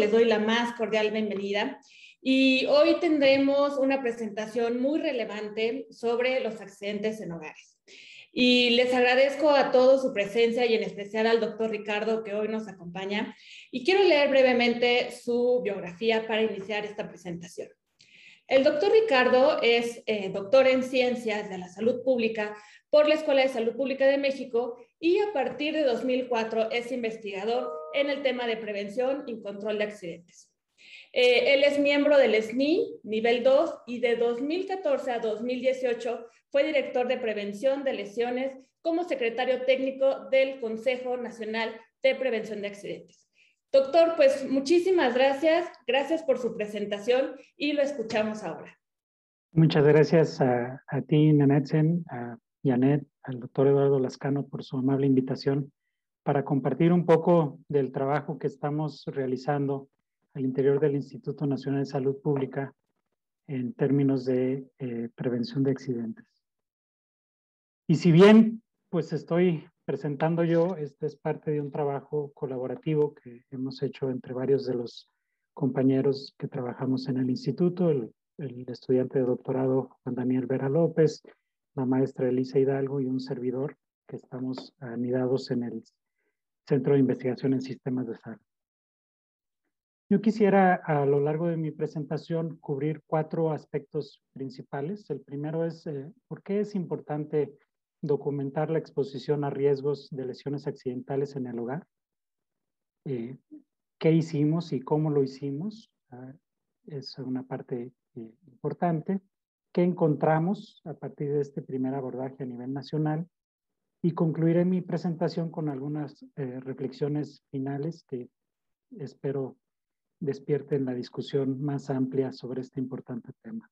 les doy la más cordial bienvenida y hoy tendremos una presentación muy relevante sobre los accidentes en hogares. Y les agradezco a todos su presencia y en especial al doctor Ricardo que hoy nos acompaña. Y quiero leer brevemente su biografía para iniciar esta presentación. El doctor Ricardo es doctor en Ciencias de la Salud Pública por la Escuela de Salud Pública de México y a partir de 2004 es investigador en el tema de prevención y control de accidentes. Él es miembro del SNI nivel 2 y de 2014 a 2018 fue director de prevención de lesiones como secretario técnico del Consejo Nacional de Prevención de Accidentes. Doctor, pues muchísimas gracias. Gracias por su presentación y lo escuchamos ahora. Muchas gracias a ti, Nanetsen, a Janet, al doctor Eduardo Lascano por su amable invitación para compartir un poco del trabajo que estamos realizando al interior del Instituto Nacional de Salud Pública en términos de prevención de accidentes. Y si bien pues estoy presentando yo, este es parte de un trabajo colaborativo que hemos hecho entre varios de los compañeros que trabajamos en el instituto, el estudiante de doctorado Juan Daniel Vera López, la maestra Elisa Hidalgo y un servidor que estamos anidados en el Centro de Investigación en Sistemas de Salud. Yo quisiera a lo largo de mi presentación cubrir 4 aspectos principales. El primero es ¿por qué es importante documentar la exposición a riesgos de lesiones accidentales en el hogar? ¿Qué hicimos y cómo lo hicimos? Es una parte importante. ¿Qué encontramos a partir de este primer abordaje a nivel nacional? Y concluiré mi presentación con algunas reflexiones finales que espero despierten la discusión más amplia sobre este importante tema.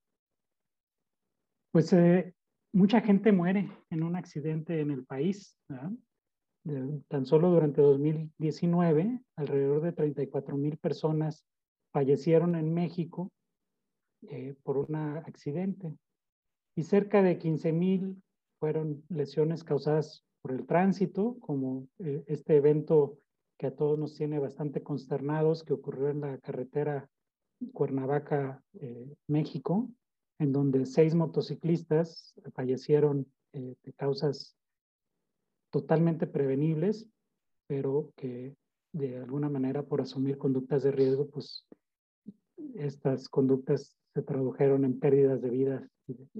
Pues mucha gente muere en un accidente en el país, ¿verdad? Tan solo durante 2019, alrededor de 34,000 personas fallecieron en México por un accidente y cerca de 15,000 fueron lesiones causadas por el tránsito, como este evento que a todos nos tiene bastante consternados, que ocurrió en la carretera Cuernavaca, México, en donde 6 motociclistas fallecieron de causas totalmente prevenibles, pero que de alguna manera por asumir conductas de riesgo, pues estas conductas se tradujeron en pérdidas de vidas,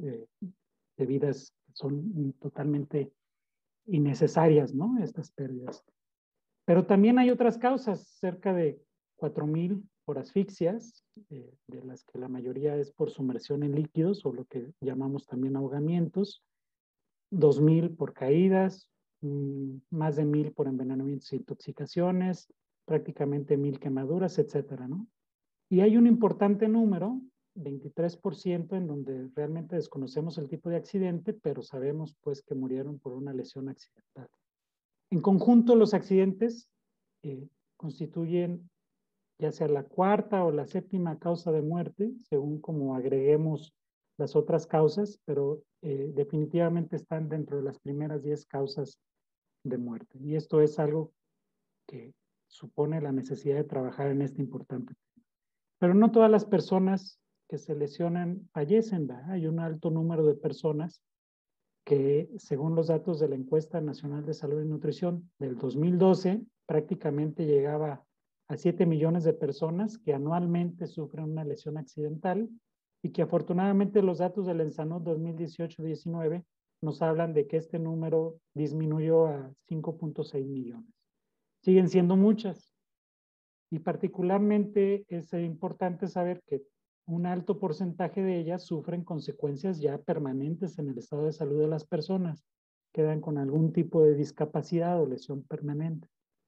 de vidas que son totalmente innecesarias, ¿no? Estas pérdidas. Pero también hay otras causas, cerca de 4,000 por asfixias, de las que la mayoría es por sumersión en líquidos o lo que llamamos también ahogamientos, 2,000 por caídas, más de 1,000 por envenenamientos e intoxicaciones, prácticamente 1,000 quemaduras, etcétera, ¿no? Y hay un importante número, 23%, en donde realmente desconocemos el tipo de accidente, pero sabemos pues que murieron por una lesión accidental. En conjunto, los accidentes constituyen ya sea la 4ª o la 7ª causa de muerte, según como agreguemos las otras causas, pero definitivamente están dentro de las primeras 10 causas de muerte. Y esto es algo que supone la necesidad de trabajar en este importante tema. Pero no todas las personas que se lesionan fallecen, ¿verdad? Hay un alto número de personas que, según los datos de la Encuesta Nacional de Salud y Nutrición del 2012, prácticamente llegaba a 7 millones de personas que anualmente sufren una lesión accidental y que afortunadamente los datos del ENSANUD 2018-19 nos hablan de que este número disminuyó a 5.6 millones. Siguen siendo muchas y particularmente es importante saber que un alto porcentaje de ellas sufren consecuencias ya permanentes en el estado de salud de las personas, quedan con algún tipo de discapacidad o lesión permanente.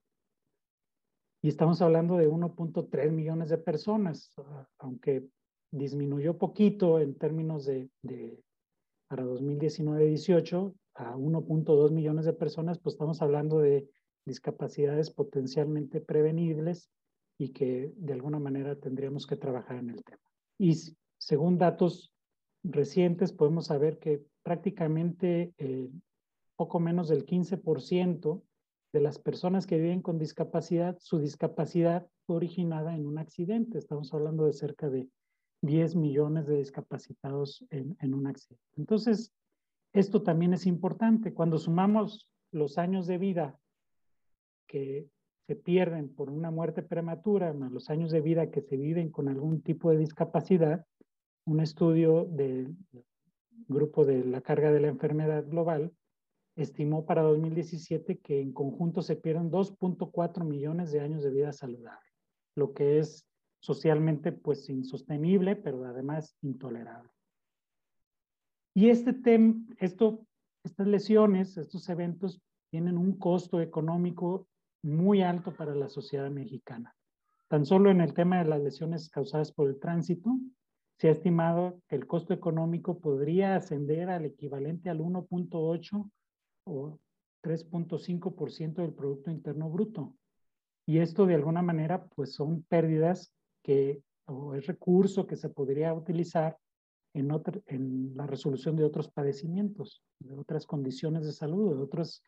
Y estamos hablando de 1.3 millones de personas, aunque disminuyó poquito en términos para 2019-18 a 1.2 millones de personas, pues estamos hablando de discapacidades potencialmente prevenibles y que de alguna manera tendríamos que trabajar en el tema. Y según datos recientes podemos saber que prácticamente poco menos del 15% de las personas que viven con discapacidad, su discapacidad fue originada en un accidente. Estamos hablando de cerca de 10 millones de discapacitados en un accidente. Entonces, esto también es importante. Cuando sumamos los años de vida que se pierden por una muerte prematura, más los años de vida que se viven con algún tipo de discapacidad, un estudio del grupo de la carga de la enfermedad global estimó para 2017 que en conjunto se pierden 2.4 millones de años de vida saludable, lo que es socialmente pues insostenible, pero además intolerable. Y estas lesiones, estos eventos tienen un costo económico muy alto para la sociedad mexicana. Tan solo en el tema de las lesiones causadas por el tránsito, se ha estimado que el costo económico podría ascender al equivalente al 1.8 o 3.5% del Producto Interno Bruto. Y esto de alguna manera pues son pérdidas o es recurso que se podría utilizar en la resolución de otros padecimientos, de otras condiciones de salud, de otros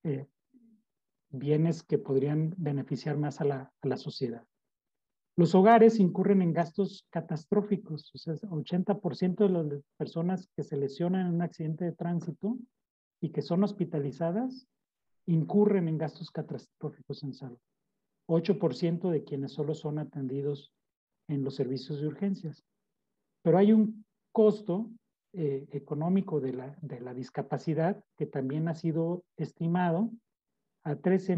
bienes que podrían beneficiar más a la sociedad. Los hogares incurren en gastos catastróficos, o sea, 80% de las personas que se lesionan en un accidente de tránsito y que son hospitalizadas incurren en gastos catastróficos en salud. 8% de quienes solo son atendidos en los servicios de urgencias. Pero hay un costo económico de la discapacidad que también ha sido estimado a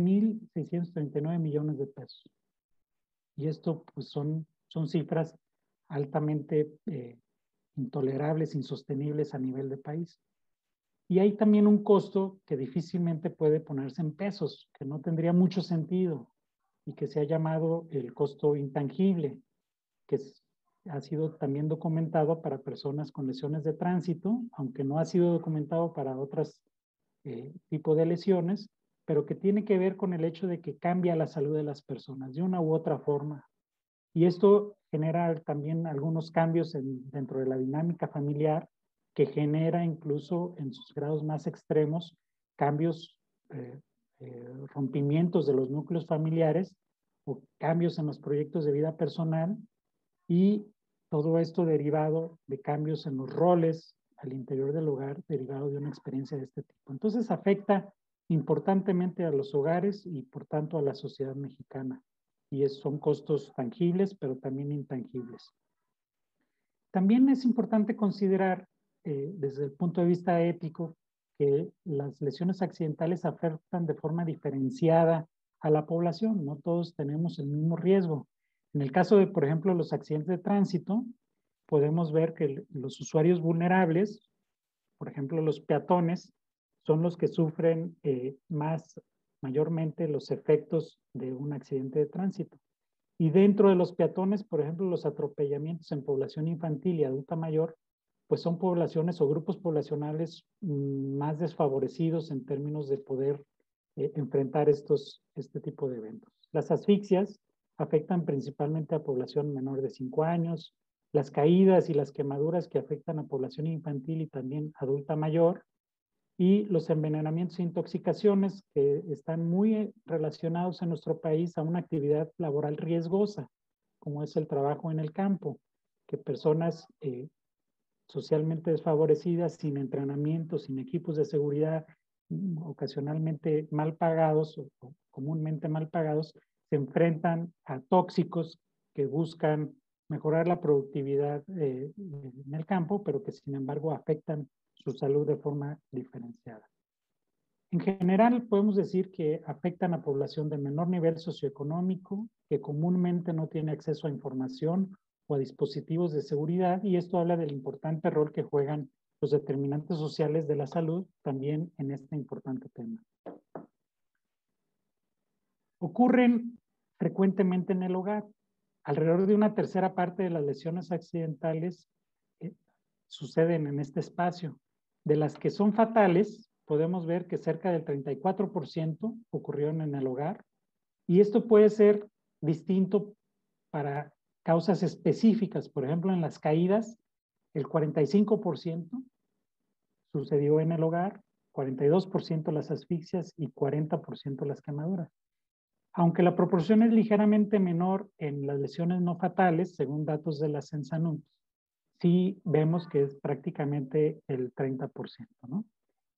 13.639 millones de pesos. Y esto pues son cifras altamente intolerables, insostenibles a nivel de país. Y hay también un costo que difícilmente puede ponerse en pesos, que no tendría mucho sentido y que se ha llamado el costo intangible, que ha sido también documentado para personas con lesiones de tránsito, aunque no ha sido documentado para otros tipos de lesiones, pero que tiene que ver con el hecho de que cambia la salud de las personas de una u otra forma. Y esto genera también algunos cambios dentro de la dinámica familiar, que genera incluso en sus grados más extremos cambios, rompimientos de los núcleos familiares o cambios en los proyectos de vida personal, y todo esto derivado de cambios en los roles al interior del hogar, derivado de una experiencia de este tipo. Entonces afecta importantemente a los hogares y por tanto a la sociedad mexicana. Y son costos tangibles, pero también intangibles. También es importante considerar desde el punto de vista ético que las lesiones accidentales afectan de forma diferenciada a la población. No todos tenemos el mismo riesgo. En el caso de, por ejemplo, los accidentes de tránsito, podemos ver que los usuarios vulnerables, por ejemplo, los peatones, son los que sufren mayormente los efectos de un accidente de tránsito. Y dentro de los peatones, por ejemplo, los atropellamientos en población infantil y adulta mayor, pues son poblaciones o grupos poblacionales más desfavorecidos en términos de poder enfrentar este tipo de eventos. Las asfixias afectan principalmente a población menor de 5 años, las caídas y las quemaduras que afectan a población infantil y también adulta mayor, y los envenenamientos e intoxicaciones que están muy relacionados en nuestro país a una actividad laboral riesgosa, como es el trabajo en el campo, que personas socialmente desfavorecidas, sin entrenamiento, sin equipos de seguridad, ocasionalmente mal pagados o comúnmente mal pagados, se enfrentan a tóxicos que buscan mejorar la productividad en el campo, pero que sin embargo afectan su salud de forma diferenciada. En general, podemos decir que afectan a población de menor nivel socioeconómico, que comúnmente no tiene acceso a información o a dispositivos de seguridad, y esto habla del importante rol que juegan los determinantes sociales de la salud también en este importante tema. Ocurren frecuentemente en el hogar. Alrededor de una tercera parte de las lesiones accidentales suceden en este espacio. De las que son fatales, podemos ver que cerca del 34% ocurrieron en el hogar, y esto puede ser distinto para causas específicas. Por ejemplo, en las caídas, el 45% sucedió en el hogar, 42% las asfixias y 40% las quemaduras. Aunque la proporción es ligeramente menor en las lesiones no fatales, según datos de la Censanud, sí vemos que es prácticamente el 30%, ¿no?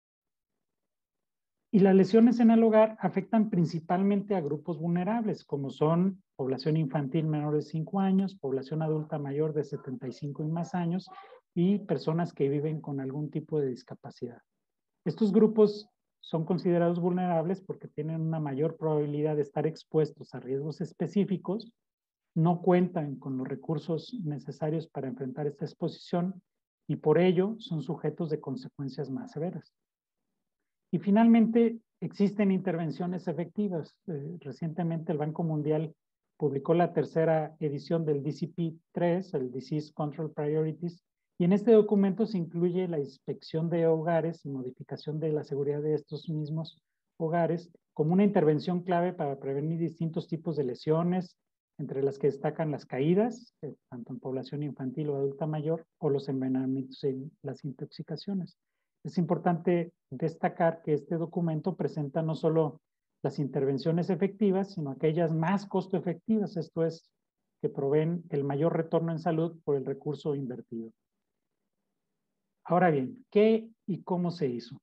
Y las lesiones en el hogar afectan principalmente a grupos vulnerables, como son población infantil menor de 5 años, población adulta mayor de 75 y más años, y personas que viven con algún tipo de discapacidad. Estos grupos son considerados vulnerables porque tienen una mayor probabilidad de estar expuestos a riesgos específicos, no cuentan con los recursos necesarios para enfrentar esta exposición y por ello son sujetos de consecuencias más severas. Y finalmente, existen intervenciones efectivas. Recientemente el Banco Mundial publicó la tercera edición del DCP-3, el Disease Control Priorities, y en este documento se incluye la inspección de hogares y modificación de la seguridad de estos mismos hogares como una intervención clave para prevenir distintos tipos de lesiones, entre las que destacan las caídas, tanto en población infantil o adulta mayor, o los envenenamientos y las intoxicaciones. Es importante destacar que este documento presenta no solo las intervenciones efectivas, sino aquellas más costo efectivas, esto es, que proveen el mayor retorno en salud por el recurso invertido. Ahora bien, ¿qué y cómo se hizo?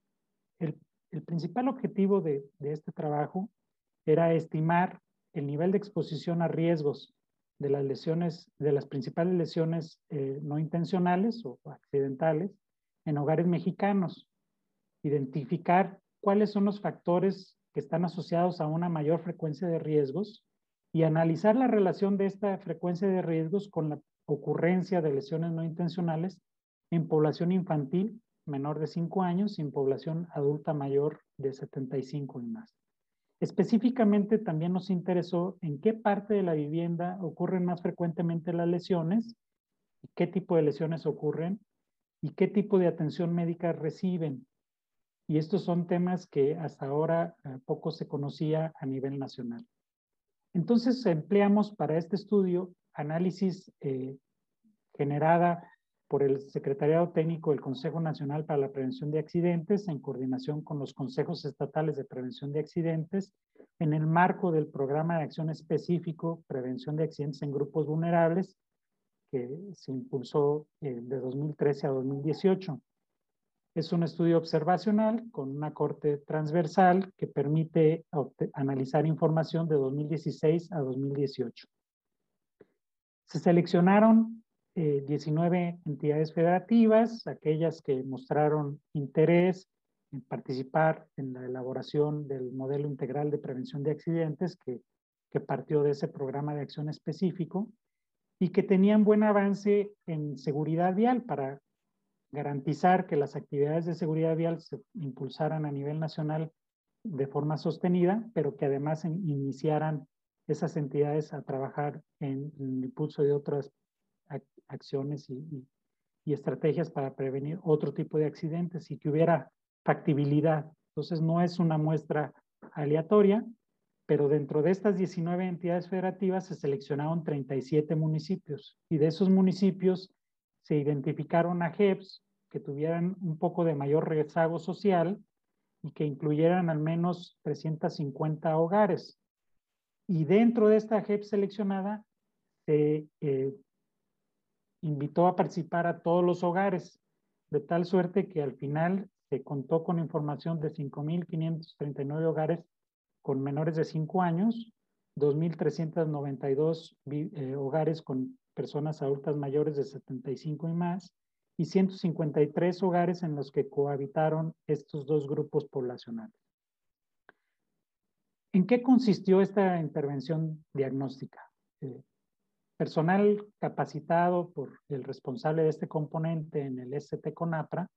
El principal objetivo de este trabajo era estimar el nivel de exposición a riesgos de las lesiones, de las principales lesiones no intencionales o accidentales en hogares mexicanos, identificar cuáles son los factores que están asociados a una mayor frecuencia de riesgos y analizar la relación de esta frecuencia de riesgos con la ocurrencia de lesiones no intencionales en población infantil menor de 5 años y en población adulta mayor de 75 y más. Específicamente también nos interesó en qué parte de la vivienda ocurren más frecuentemente las lesiones, qué tipo de lesiones ocurren y qué tipo de atención médica reciben. Y estos son temas que hasta ahora poco se conocía a nivel nacional. Entonces empleamos para este estudio análisis generada por el Secretariado Técnico del Consejo Nacional para la Prevención de Accidentes en coordinación con los consejos estatales de prevención de accidentes en el marco del programa de acción específico Prevención de Accidentes en Grupos Vulnerables que se impulsó de 2013 a 2018. Es un estudio observacional con una corte transversal que permite analizar información de 2016 a 2018. Se seleccionaron 19 entidades federativas, aquellas que mostraron interés en participar en la elaboración del modelo integral de prevención de accidentes que partió de ese programa de acción específico y que tenían buen avance en seguridad vial para garantizar que las actividades de seguridad vial se impulsaran a nivel nacional de forma sostenida, pero que además iniciaran esas entidades a trabajar en el impulso de otras acciones y estrategias para prevenir otro tipo de accidentes y que hubiera factibilidad. Entonces no es una muestra aleatoria, pero dentro de estas 19 entidades federativas se seleccionaron 37 municipios y de esos municipios se identificaron a JEPs que tuvieran un poco de mayor rezago social y que incluyeran al menos 350 hogares. Y dentro de esta JEP seleccionada se invitó a participar a todos los hogares, de tal suerte que al final se contó con información de 5,539 hogares con menores de 5 años, 2,392 hogares con personas adultas mayores de 75 y más, y 153 hogares en los que cohabitaron estos dos grupos poblacionales. ¿En qué consistió esta intervención diagnóstica? Personal capacitado por el responsable de este componente en el ST-CONAPRA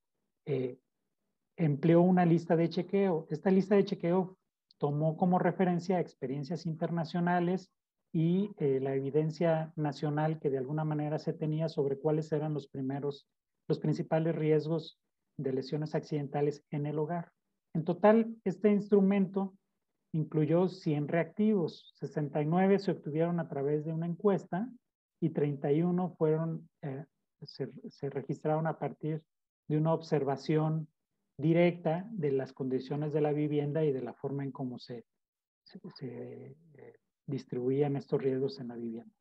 empleó una lista de chequeo. Esta lista de chequeo tomó como referencia experiencias internacionales y la evidencia nacional que de alguna manera se tenía sobre cuáles eran los principales riesgos de lesiones accidentales en el hogar. En total, este instrumento incluyó 100 reactivos, 69 se obtuvieron a través de una encuesta y 31 se registraron a partir de una observación directa de las condiciones de la vivienda y de la forma en cómo se distribuían estos riesgos en la vivienda.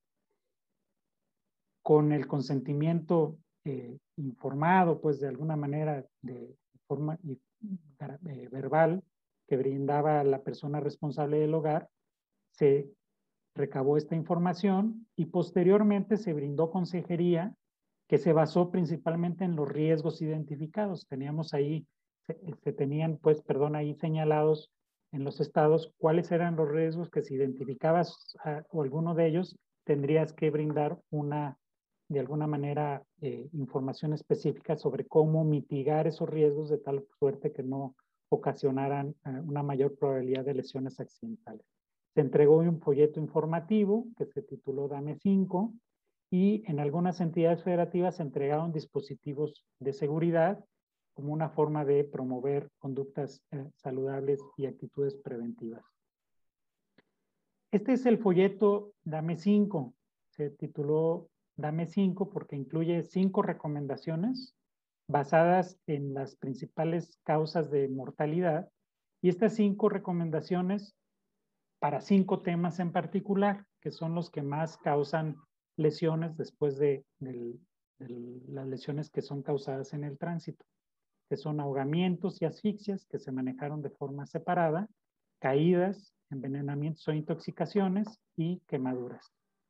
Con el consentimiento informado, pues de alguna manera, de forma verbal, que brindaba la persona responsable del hogar, se recabó esta información y posteriormente se brindó consejería que se basó principalmente en los riesgos identificados. Teníamos ahí, se tenían, pues, perdón, ahí señalados en los estados cuáles eran los riesgos que si identificabas o alguno de ellos, tendrías que brindar de alguna manera, información específica sobre cómo mitigar esos riesgos de tal suerte que no ocasionaran una mayor probabilidad de lesiones accidentales. Se entregó un folleto informativo que se tituló Dame 5 y en algunas entidades federativas se entregaron dispositivos de seguridad como una forma de promover conductas saludables y actitudes preventivas. Este es el folleto Dame 5. Se tituló Dame 5 porque incluye 5 recomendaciones basadas en las principales causas de mortalidad y estas 5 recomendaciones para 5 temas en particular, que son los que más causan lesiones después de las lesiones que son causadas en el tránsito, que son ahogamientos y asfixias que se manejaron de forma separada, caídas, envenenamientos o intoxicaciones y quemaduras.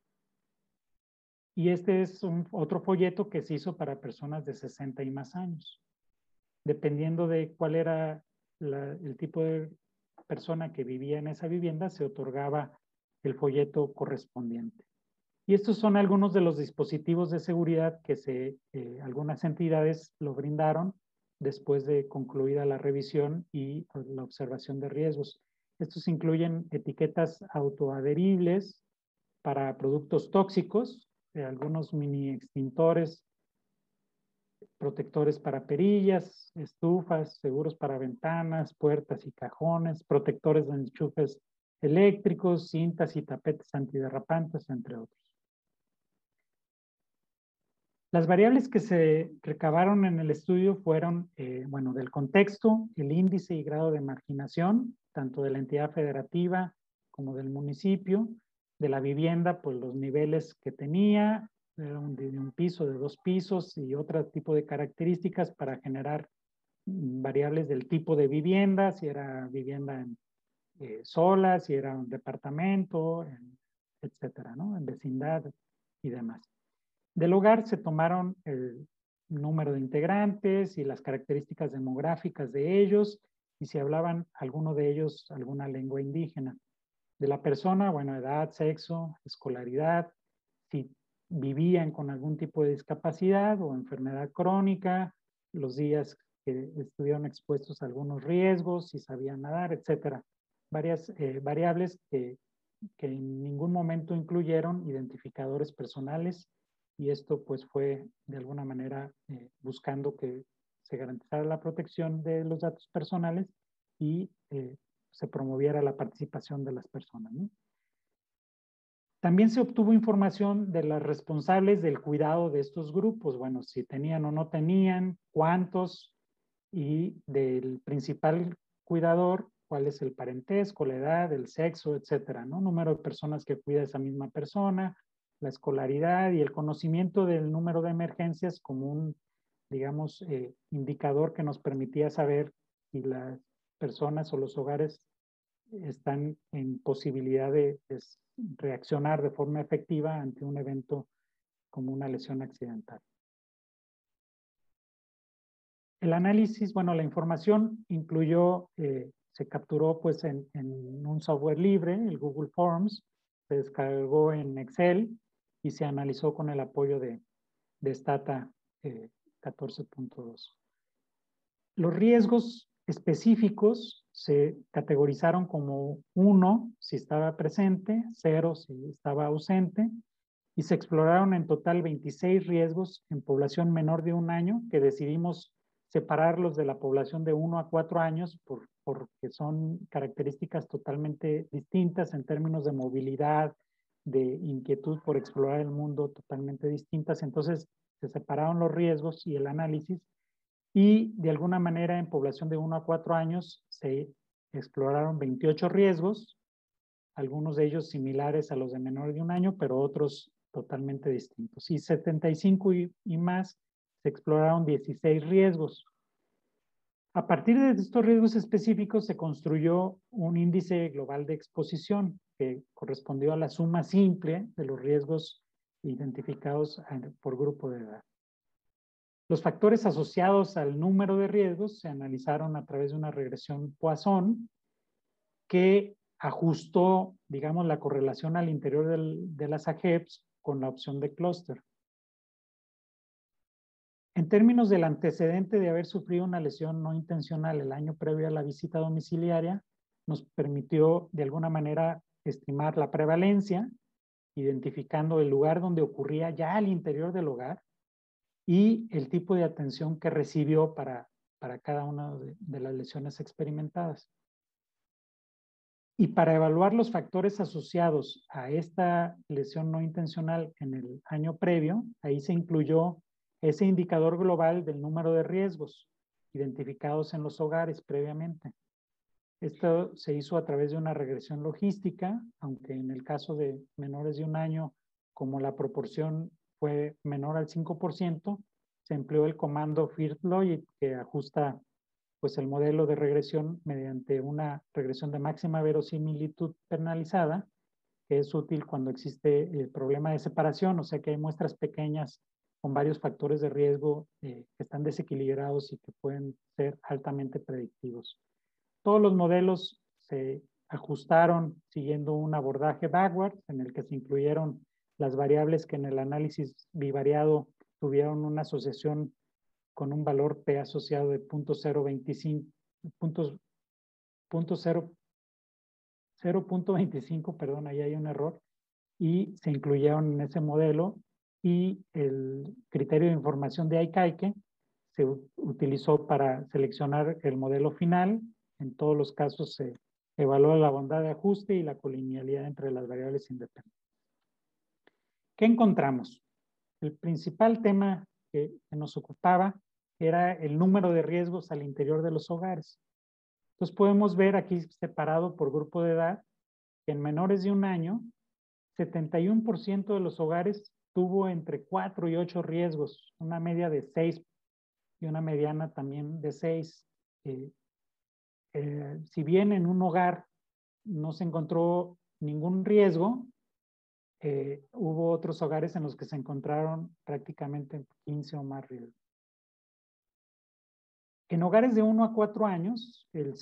Y este es otro folleto que se hizo para personas de 60 y más años. Dependiendo de cuál era el tipo de persona que vivía en esa vivienda, se otorgaba el folleto correspondiente. Y estos son algunos de los dispositivos de seguridad que algunas entidades lo brindaron después de concluida la revisión y la observación de riesgos. Estos incluyen etiquetas autoadheribles para productos tóxicos, algunos mini extintores, protectores para perillas, estufas, seguros para ventanas, puertas y cajones, protectores de enchufes eléctricos, cintas y tapetes antiderrapantes, entre otros. Las variables que se recabaron en el estudio fueron, bueno, del contexto, el índice y grado de marginación, tanto de la entidad federativa como del municipio, de la vivienda, pues los niveles que tenía, de un piso, de 2 pisos y otro tipo de características para generar variables del tipo de vivienda, si era vivienda sola, si era un departamento, etcétera, ¿no? En vecindad y demás. Del hogar se tomaron el número de integrantes y las características demográficas de ellos y si hablaban alguno de ellos alguna lengua indígena. De la persona, bueno, edad, sexo, escolaridad, si vivían con algún tipo de discapacidad o enfermedad crónica, los días que estuvieron expuestos a algunos riesgos, si sabían nadar, etcétera. Varias variables que en ningún momento incluyeron identificadores personales y esto pues fue de alguna manera buscando que se garantizara la protección de los datos personales y se promoviera la participación de las personas, ¿no? También se obtuvo información de las responsables del cuidado de estos grupos, bueno, si tenían o no tenían, cuántos, y del principal cuidador, cuál es el parentesco, la edad, el sexo, etcétera, ¿no? Número de personas que cuida esa misma persona, la escolaridad y el conocimiento del número de emergencias como un, digamos, indicador que nos permitía saber si las personas o los hogares están en posibilidad de reaccionar de forma efectiva ante un evento como una lesión accidental. El análisis, bueno, la información incluyó, se capturó pues en un software libre, el Google Forms, se descargó en Excel y se analizó con el apoyo de Stata 14.2. Los riesgos específicos se categorizaron como 1 si estaba presente, 0 si estaba ausente, y se exploraron en total 26 riesgos en población menor de 1 año que decidimos separarlos de la población de 1 a 4 años porque son características totalmente distintas en términos de movilidad, de inquietud por explorar el mundo totalmente distintas. Entonces se separaron los riesgos y el análisis Y de alguna manera en población de 1 a 4 años se exploraron 28 riesgos, algunos de ellos similares a los de menores de 1 año, pero otros totalmente distintos. Y 75 y más se exploraron 16 riesgos. A partir de estos riesgos específicos se construyó un índice global de exposición que correspondió a la suma simple de los riesgos identificados por grupo de edad. Los factores asociados al número de riesgos se analizaron a través de una regresión Poisson que ajustó, digamos, la correlación al interior de las AGEPs con la opción de clúster. En términos del antecedente de haber sufrido una lesión no intencional el año previo a la visita domiciliaria, nos permitió de alguna manera estimar la prevalencia, identificando el lugar donde ocurría ya al interior del hogar y el tipo de atención que recibió para cada una de las lesiones experimentadas. Y para evaluar los factores asociados a esta lesión no intencional en el año previo, ahí se incluyó ese indicador global del número de riesgos identificados en los hogares previamente. Esto se hizo a través de una regresión logística, aunque en el caso de menores de 1 año, como la proporción fue menor al 5%, se empleó el comando FIRST-LOGIC que ajusta pues el modelo de regresión mediante una regresión de máxima verosimilitud penalizada, que es útil cuando existe el problema de separación, o sea que hay muestras pequeñas con varios factores de riesgo que están desequilibrados y que pueden ser altamente predictivos. Todos los modelos se ajustaron siguiendo un abordaje backwards en el que se incluyeron las variables que en el análisis bivariado tuvieron una asociación con un valor P asociado de 0.25, perdón, ahí hay un error, y se incluyeron en ese modelo, y el criterio de información de Aikaike se utilizó para seleccionar el modelo final. En todos los casos se evaluó la bondad de ajuste y la colinealidad entre las variables independientes. ¿Qué encontramos? El principal tema que nos ocupaba era el número de riesgos al interior de los hogares. Entonces podemos ver aquí separado por grupo de edad que en menores de 1 año, 71% de los hogares tuvo entre 4 y 8 riesgos, una media de 6 y una mediana también de 6. Si bien en un hogar no se encontró ningún riesgo, hubo otros hogares en los que se encontraron prácticamente 15 o más riesgos. En hogares de 1 a 4 años, el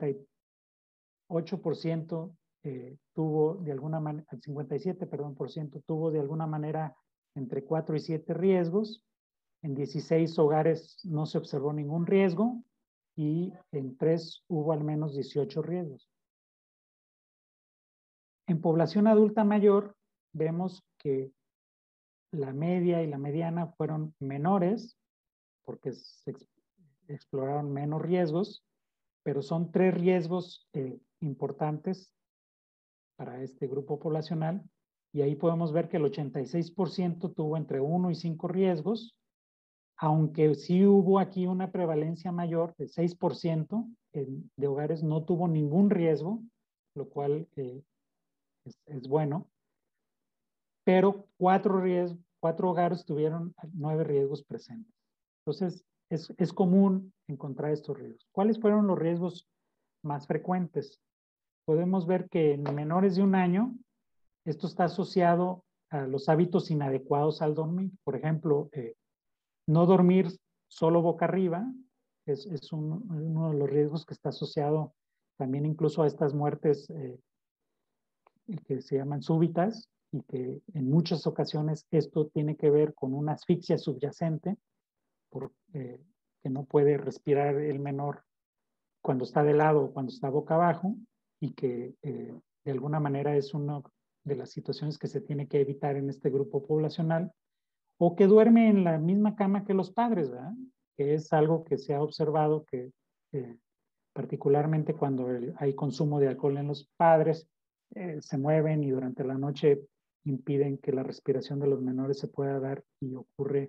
58% tuvo de alguna manera, el 57% tuvo de alguna manera entre 4 y 7 riesgos. En 16 hogares no se observó ningún riesgo y en 3 hubo al menos 18 riesgos. En población adulta mayor vemos que la media y la mediana fueron menores porque se exploraron menos riesgos, pero son 3 riesgos importantes para este grupo poblacional, y ahí podemos ver que el 86% tuvo entre 1 y 5 riesgos, aunque sí hubo aquí una prevalencia mayor de 6% de hogares no tuvo ningún riesgo, lo cual es bueno, pero 4 hogares tuvieron 9 riesgos presentes. Entonces, es común encontrar estos riesgos. ¿Cuáles fueron los riesgos más frecuentes? Podemos ver que en menores de 1 año, esto está asociado a los hábitos inadecuados al dormir. Por ejemplo, no dormir solo boca arriba es uno de los riesgos que está asociado también incluso a estas muertes que se llaman súbitas, y que en muchas ocasiones esto tiene que ver con una asfixia subyacente, que no puede respirar el menor cuando está de lado o cuando está boca abajo, y que de alguna manera es una de las situaciones que se tiene que evitar en este grupo poblacional, o que duerme en la misma cama que los padres, ¿verdad? Que es algo que se ha observado que particularmente cuando hay consumo de alcohol en los padres, se mueven y durante la noche impiden que la respiración de los menores se pueda dar, y ocurre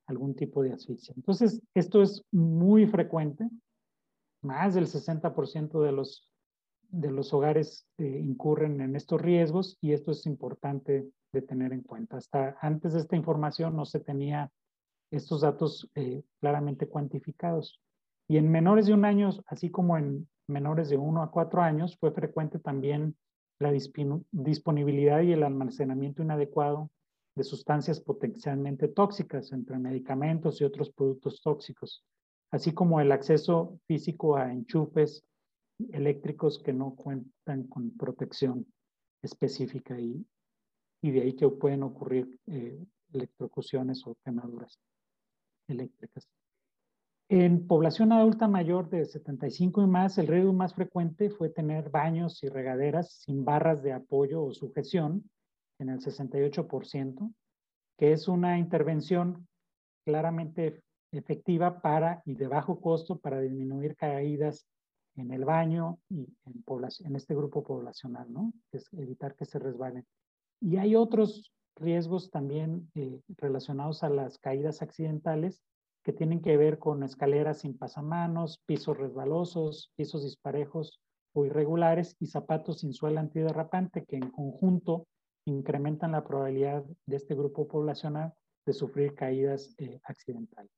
algún tipo de asfixia. Entonces, esto es muy frecuente. Más del 60% de los hogares incurren en estos riesgos y esto es importante de tener en cuenta. Hasta antes de esta información no se tenía estos datos claramente cuantificados. Y en menores de 1 año, así como en menores de 1 a 4 años, fue frecuente también la disponibilidad y el almacenamiento inadecuado de sustancias potencialmente tóxicas, entre medicamentos y otros productos tóxicos, así como el acceso físico a enchufes eléctricos que no cuentan con protección específica y de ahí que pueden ocurrir electrocuciones o quemaduras eléctricas. En población adulta mayor de 75 y más, el riesgo más frecuente fue tener baños y regaderas sin barras de apoyo o sujeción en el 68%, que es una intervención claramente efectiva para y de bajo costo para disminuir caídas en el baño y en este grupo poblacional, ¿no? Es evitar que se resbalen. Y hay otros riesgos también relacionados a las caídas accidentales que tienen que ver con escaleras sin pasamanos, pisos resbalosos, pisos disparejos o irregulares y zapatos sin suela antiderrapante que en conjunto incrementan la probabilidad de este grupo poblacional de sufrir caídas accidentales.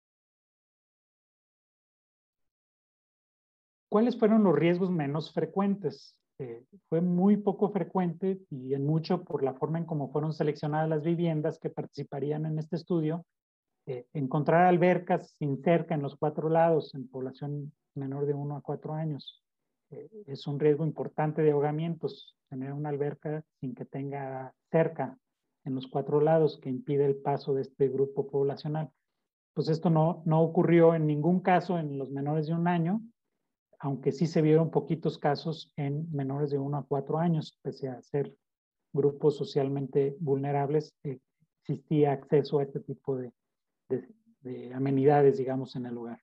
¿Cuáles fueron los riesgos menos frecuentes? Fue muy poco frecuente y en mucho por la forma en cómo fueron seleccionadas las viviendas que participarían en este estudio, encontrar albercas sin cerca en los 4 lados en población menor de 1 a 4 años. Es un riesgo importante de ahogamientos, tener una alberca sin que tenga cerca en los 4 lados que impide el paso de este grupo poblacional. Pues esto no ocurrió en ningún caso en los menores de 1 año, aunque sí se vieron poquitos casos en menores de 1 a 4 años, pese a ser grupos socialmente vulnerables, existía acceso a este tipo de amenidades, digamos, en el hogar.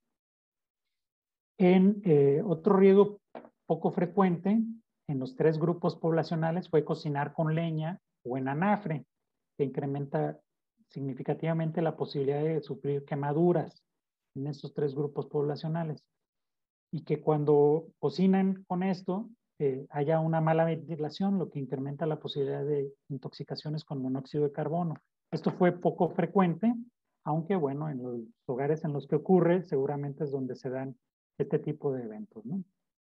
Otro riesgo poco frecuente en los 3 grupos poblacionales fue cocinar con leña o en anafre, que incrementa significativamente la posibilidad de sufrir quemaduras en estos 3 grupos poblacionales. Y que cuando cocinan con esto, haya una mala ventilación, lo que incrementa la posibilidad de intoxicaciones con monóxido de carbono. Esto fue poco frecuente, aunque bueno, en los hogares en los que ocurre, seguramente es donde se dan este tipo de eventos, ¿no?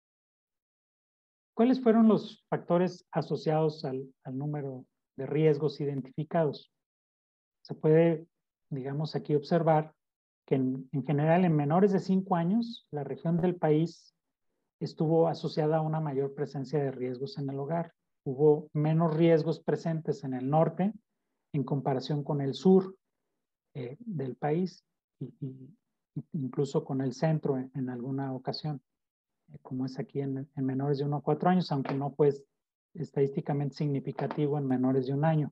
¿Cuáles fueron los factores asociados al número de riesgos identificados? Se puede, digamos, aquí observar que en general en menores de 5 años, la región del país estuvo asociada a una mayor presencia de riesgos en el hogar. Hubo menos riesgos presentes en el norte en comparación con el sur del país y incluso con el centro en alguna ocasión, como es aquí en menores de 1 a 4 años, aunque no fue estadísticamente significativo en menores de 1 año.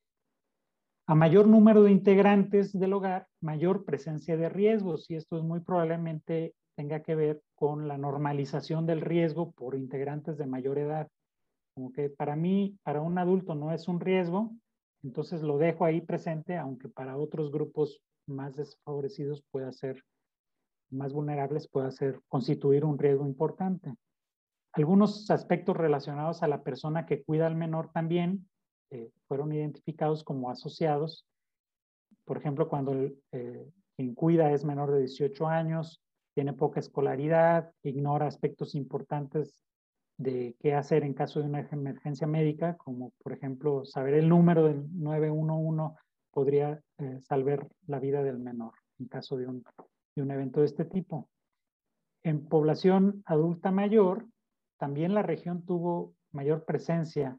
A mayor número de integrantes del hogar, mayor presencia de riesgos, y esto es muy probablemente tenga que ver con la normalización del riesgo por integrantes de mayor edad. Como que para mí, para un adulto no es un riesgo, entonces lo dejo ahí presente, aunque para otros grupos más desfavorecidos pueda ser, más vulnerables pueda ser, constituir un riesgo importante. Algunos aspectos relacionados a la persona que cuida al menor también fueron identificados como asociados. Por ejemplo, cuando quien cuida es menor de 18 años, tiene poca escolaridad, ignora aspectos importantes de qué hacer en caso de una emergencia médica, como por ejemplo saber el número del 911 podría salvar la vida del menor en caso de un evento de este tipo. En población adulta mayor, también la región tuvo mayor presencia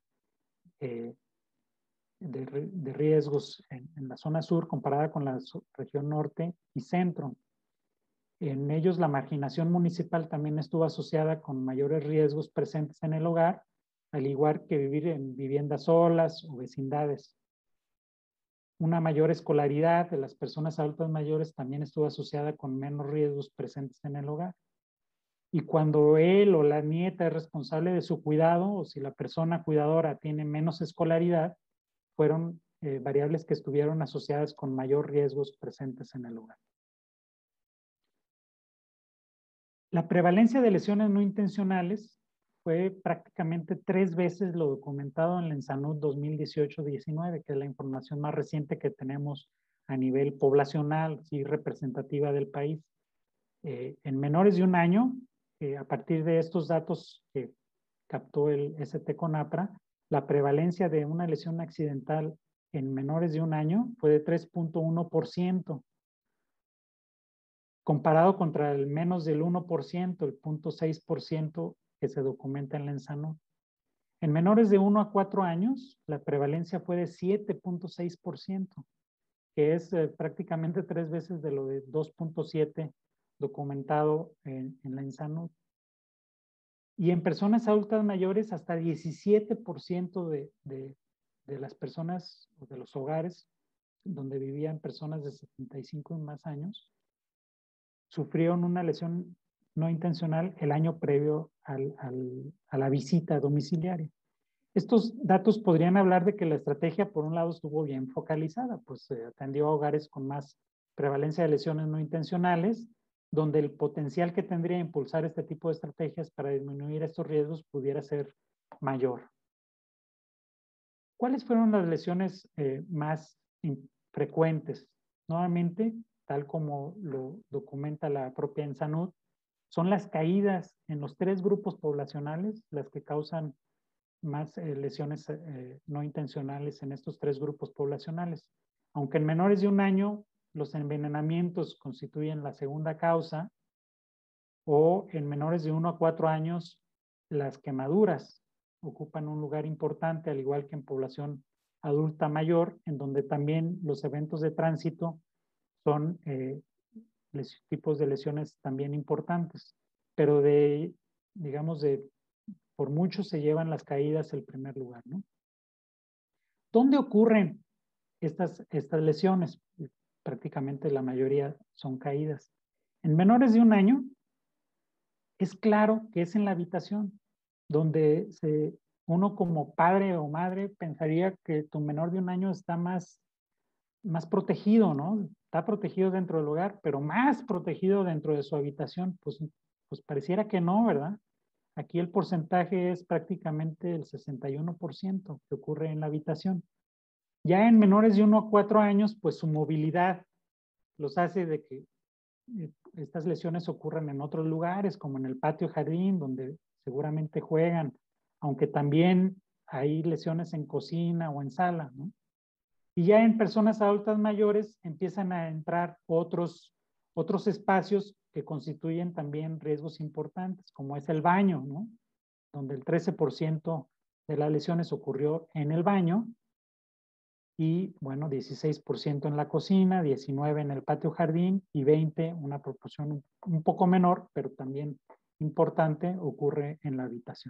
de riesgos en la zona sur comparada con la región norte y centro. En ellos la marginación municipal también estuvo asociada con mayores riesgos presentes en el hogar, al igual que vivir en viviendas solas o vecindades. Una mayor escolaridad de las personas adultas mayores también estuvo asociada con menos riesgos presentes en el hogar. Y cuando él o la nieta es responsable de su cuidado, o si la persona cuidadora tiene menos escolaridad, fueron variables que estuvieron asociadas con mayor riesgos presentes en el hogar. La prevalencia de lesiones no intencionales fue prácticamente 3 veces lo documentado en la ENSANUD 2018-19, que es la información más reciente que tenemos a nivel poblacional, sí, representativa del país. En menores de 1 año, a partir de estos datos que captó el ST-CONAPRA, la prevalencia de una lesión accidental en menores de 1 año fue de 3.1%, comparado contra el menos del 1%, el 0.6% que se documenta en la ENSANUD. En menores de 1 a 4 años, la prevalencia fue de 7.6%, que es prácticamente 3 veces de lo de 2.7 documentado en la ENSANUD. Y en personas adultas mayores, hasta 17% de las personas o de los hogares donde vivían personas de 75 y más años sufrieron una lesión no intencional el año previo a la visita domiciliaria. Estos datos podrían hablar de que la estrategia, por un lado, estuvo bien focalizada, pues atendió a hogares con más prevalencia de lesiones no intencionales, donde el potencial que tendría impulsar este tipo de estrategias para disminuir estos riesgos pudiera ser mayor. ¿Cuáles fueron las lesiones más frecuentes? Nuevamente, tal como lo documenta la propia ENSANUD, son las caídas en los 3 grupos poblacionales las que causan más lesiones no intencionales en estos 3 grupos poblacionales. Aunque en menores de 1 año los envenenamientos constituyen la segunda causa, o en menores de 1 a 4 años las quemaduras ocupan un lugar importante, al igual que en población adulta mayor, en donde también los eventos de tránsito son tipos de lesiones también importantes, pero digamos, por mucho se llevan las caídas el primer lugar, ¿no? ¿Dónde ocurren estas lesiones? Prácticamente la mayoría son caídas. En menores de 1 año, es claro que es en la habitación, donde uno como padre o madre pensaría que tu menor de 1 año está más protegido, ¿no? Está protegido dentro del hogar, pero más protegido dentro de su habitación. Pues pareciera que no, ¿verdad? Aquí el porcentaje es prácticamente el 61% que ocurre en la habitación. Ya en menores de 1 a 4 años, pues su movilidad los hace de que estas lesiones ocurren en otros lugares, como en el patio jardín, donde seguramente juegan, aunque también hay lesiones en cocina o en sala, ¿no? Y ya en personas adultas mayores empiezan a entrar otros espacios que constituyen también riesgos importantes, como es el baño, ¿no? Donde el 13% de las lesiones ocurrió en el baño, y bueno, 16% en la cocina, 19% en el patio jardín y 20%, una proporción un poco menor, pero también importante, ocurre en la habitación.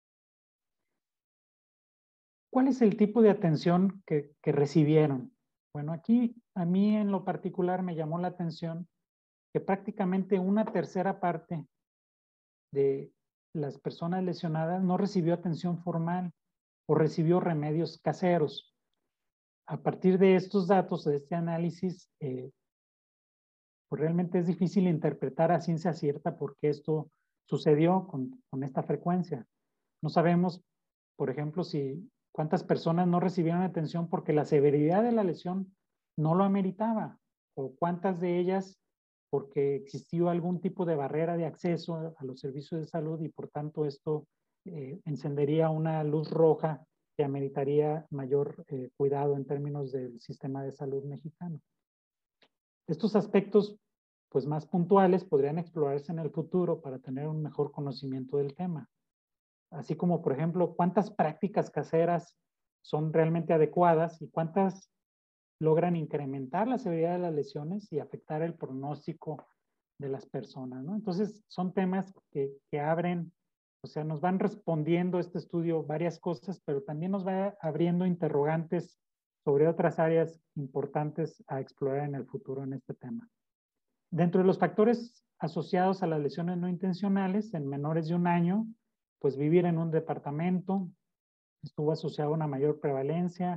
¿Cuál es el tipo de atención que recibieron? Bueno, aquí a mí en lo particular me llamó la atención que prácticamente 1/3 parte de las personas lesionadas no recibió atención formal o recibió remedios caseros. A partir de estos datos, de este análisis, pues realmente es difícil interpretar a ciencia cierta por qué esto sucedió con esta frecuencia. No sabemos, por ejemplo, cuántas personas no recibieron atención porque la severidad de la lesión no lo ameritaba, o cuántas de ellas porque existió algún tipo de barrera de acceso a los servicios de salud y por tanto esto encendería una luz roja que ameritaría mayor cuidado en términos del sistema de salud mexicano. Estos aspectos pues, más puntuales podrían explorarse en el futuro para tener un mejor conocimiento del tema. Así como, por ejemplo, cuántas prácticas caseras son realmente adecuadas y cuántas logran incrementar la severidad de las lesiones y afectar el pronóstico de las personas, ¿no? Entonces, son temas que abren, o sea, nos van respondiendo este estudio varias cosas, pero también nos va abriendo interrogantes sobre otras áreas importantes a explorar en el futuro en este tema. Dentro de los factores asociados a las lesiones no intencionales, en menores de 1 año, pues vivir en un departamento estuvo asociado a una mayor prevalencia,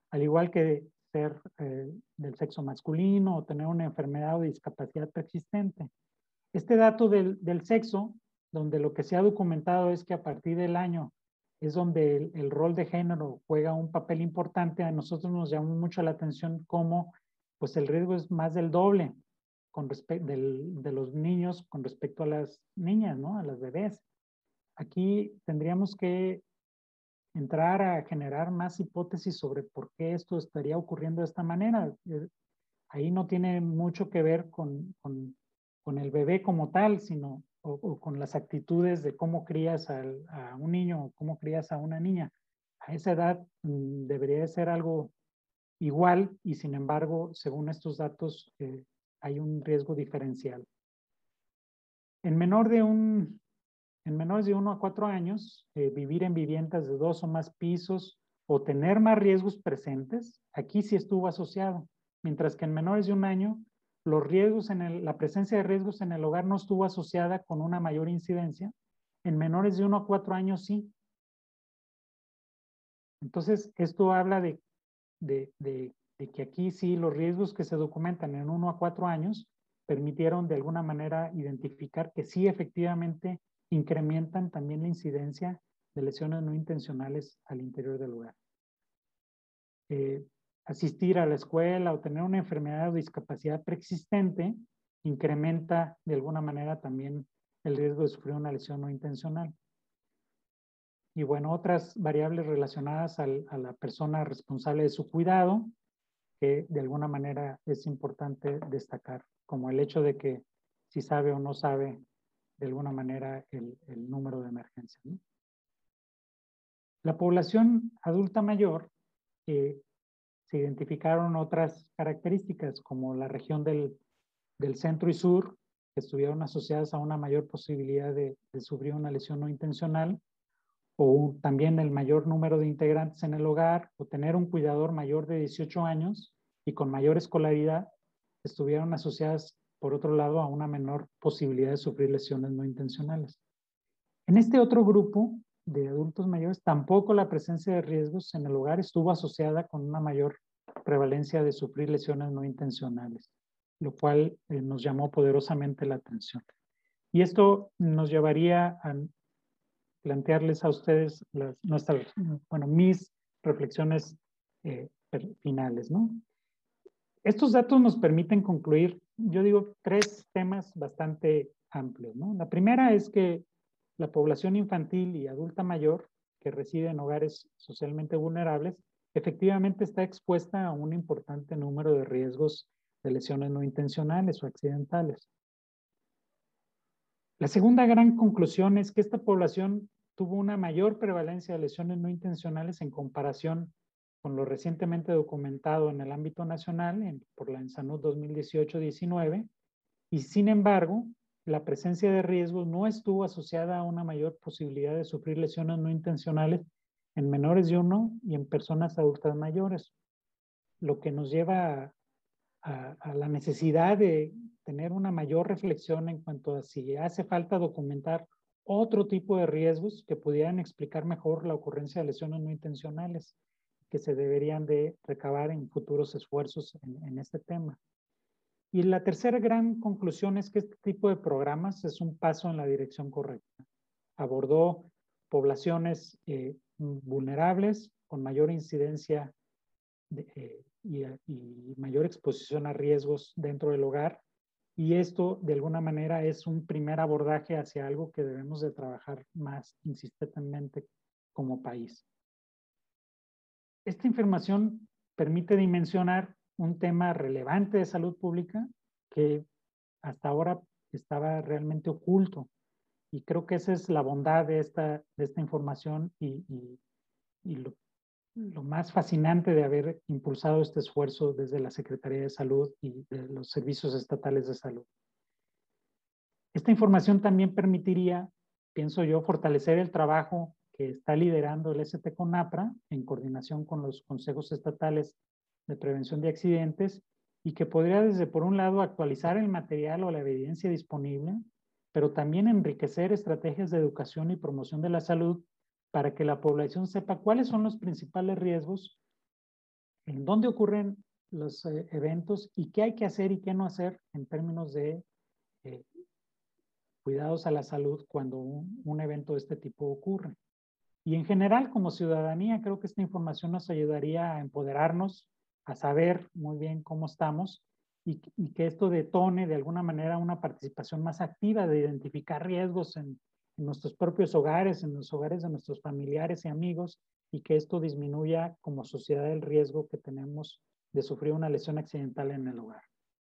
al igual que ser del sexo masculino o tener una enfermedad o discapacidad persistente. Este dato del sexo, donde lo que se ha documentado es que a partir del año es donde el rol de género juega un papel importante, a nosotros nos llamó mucho la atención cómo pues el riesgo es más del doble con de los niños con respecto a las niñas, ¿no? A las bebés. Aquí tendríamos que entrar a generar más hipótesis sobre por qué esto estaría ocurriendo de esta manera. Ahí no tiene mucho que ver con el bebé como tal, sino o con las actitudes de cómo crías a un niño o cómo crías a una niña. A esa edad debería de ser algo igual y sin embargo, según estos datos, hay un riesgo diferencial. En menores de 1 a 4 años, vivir en viviendas de 2 o más pisos o tener más riesgos presentes, aquí sí estuvo asociado, mientras que en menores de 1 año, los riesgos la presencia de riesgos en el hogar no estuvo asociada con una mayor incidencia. En menores de 1 a 4 años sí. Entonces, esto habla de que aquí sí los riesgos que se documentan en 1 a 4 años permitieron de alguna manera identificar que sí efectivamente incrementan también la incidencia de lesiones no intencionales al interior del hogar. Asistir a la escuela o tener una enfermedad o discapacidad preexistente incrementa de alguna manera también el riesgo de sufrir una lesión no intencional. Y bueno, otras variables relacionadas a la persona responsable de su cuidado, que de alguna manera es importante destacar, como el hecho de que si sabe o no sabe de alguna manera el número de emergencia, ¿no? La población adulta mayor, se identificaron otras características como la región del centro y sur, que estuvieron asociadas a una mayor posibilidad de sufrir una lesión no intencional, o también el mayor número de integrantes en el hogar, o tener un cuidador mayor de 18 años y con mayor escolaridad, estuvieron asociadas, por otro lado, a una menor posibilidad de sufrir lesiones no intencionales. En este otro grupo de adultos mayores, tampoco la presencia de riesgos en el hogar estuvo asociada con una mayor prevalencia de sufrir lesiones no intencionales, lo cual nos llamó poderosamente la atención. Y esto nos llevaría a plantearles a ustedes mis reflexiones finales, ¿no? Estos datos nos permiten concluir, yo digo, 3 temas bastante amplios, ¿no? La primera es que la población infantil y adulta mayor que reside en hogares socialmente vulnerables efectivamente está expuesta a un importante número de riesgos de lesiones no intencionales o accidentales. La segunda gran conclusión es que esta población tuvo una mayor prevalencia de lesiones no intencionales en comparación con lo recientemente documentado en el ámbito nacional por la ENSANUD 2018-19, y sin embargo, la presencia de riesgos no estuvo asociada a una mayor posibilidad de sufrir lesiones no intencionales en menores de 1 y en personas adultas mayores, lo que nos lleva a la necesidad de tener una mayor reflexión en cuanto a si hace falta documentar otro tipo de riesgos que pudieran explicar mejor la ocurrencia de lesiones no intencionales que se deberían de recabar en futuros esfuerzos en este tema. Y la tercera gran conclusión es que este tipo de programas es un paso en la dirección correcta. Abordó poblaciones vulnerables con mayor incidencia y mayor exposición a riesgos dentro del hogar, y esto de alguna manera es un primer abordaje hacia algo que debemos de trabajar más insistentemente como país. Esta información permite dimensionar un tema relevante de salud pública que hasta ahora estaba realmente oculto, y creo que esa es la bondad de esta información y lo más fascinante de haber impulsado este esfuerzo desde la Secretaría de Salud y de los servicios estatales de salud. Esta información también permitiría, pienso yo, fortalecer el trabajo que está liderando el ST-CONAPRA en coordinación con los consejos estatales de prevención de accidentes, y que podría desde, por un lado, actualizar el material o la evidencia disponible, pero también enriquecer estrategias de educación y promoción de la salud para que la población sepa cuáles son los principales riesgos en dónde ocurren los eventos y qué hay que hacer y qué no hacer en términos de cuidados a la salud cuando un evento de este tipo ocurre. Y en general, como ciudadanía, creo que esta información nos ayudaría a empoderarnos, a saber muy bien cómo estamos y que esto detone de alguna manera una participación más activa de identificar riesgos en nuestros propios hogares, en los hogares de nuestros familiares y amigos, y que esto disminuya como sociedad el riesgo que tenemos de sufrir una lesión accidental en el hogar.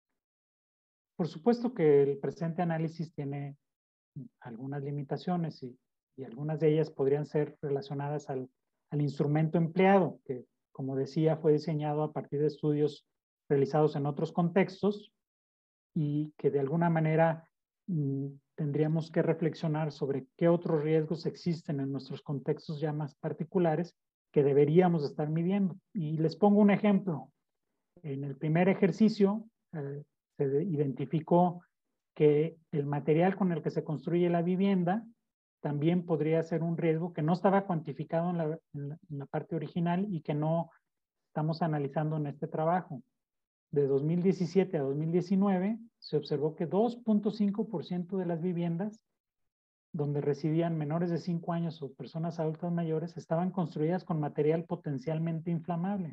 Por supuesto que el presente análisis tiene algunas limitaciones y algunas de ellas podrían ser relacionadas al instrumento empleado, que como decía fue diseñado a partir de estudios realizados en otros contextos y que de alguna manera tendríamos que reflexionar sobre qué otros riesgos existen en nuestros contextos ya más particulares que deberíamos estar midiendo. Y les pongo un ejemplo. En el primer ejercicio se identificó que el material con el que se construye la vivienda también podría ser un riesgo que no estaba cuantificado en la parte original y que no estamos analizando en este trabajo. De 2017 a 2019 se observó que 2.5% de las viviendas donde residían menores de 5 años o personas adultas mayores estaban construidas con material potencialmente inflamable,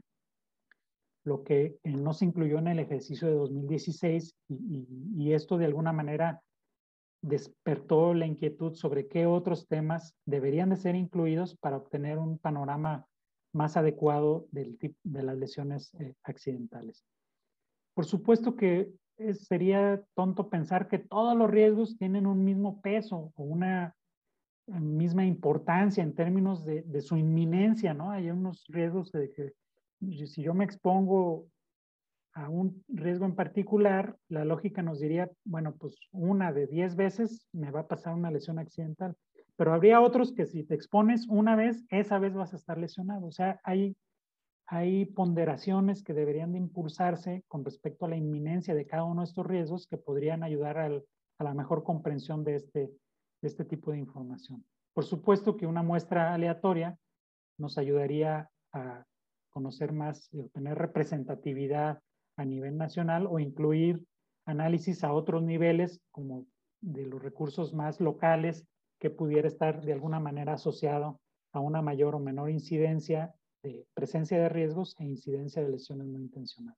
lo que no se incluyó en el ejercicio de 2016 y esto de alguna manera despertó la inquietud sobre qué otros temas deberían de ser incluidos para obtener un panorama más adecuado de las lesiones accidentales. Por supuesto que sería tonto pensar que todos los riesgos tienen un mismo peso o una misma importancia en términos de su inminencia, ¿no? Hay unos riesgos de que si yo me expongo a un riesgo en particular, la lógica nos diría, bueno, pues una de 10 veces me va a pasar una lesión accidental. Pero habría otros que si te expones una vez, esa vez vas a estar lesionado. O sea, hay ponderaciones que deberían de impulsarse con respecto a la inminencia de cada uno de estos riesgos que podrían ayudar a la mejor comprensión de este tipo de información. Por supuesto que una muestra aleatoria nos ayudaría a conocer más y obtener representatividad a nivel nacional o incluir análisis a otros niveles como de los recursos más locales que pudiera estar de alguna manera asociado a una mayor o menor incidencia de presencia de riesgos e incidencia de lesiones no intencionales.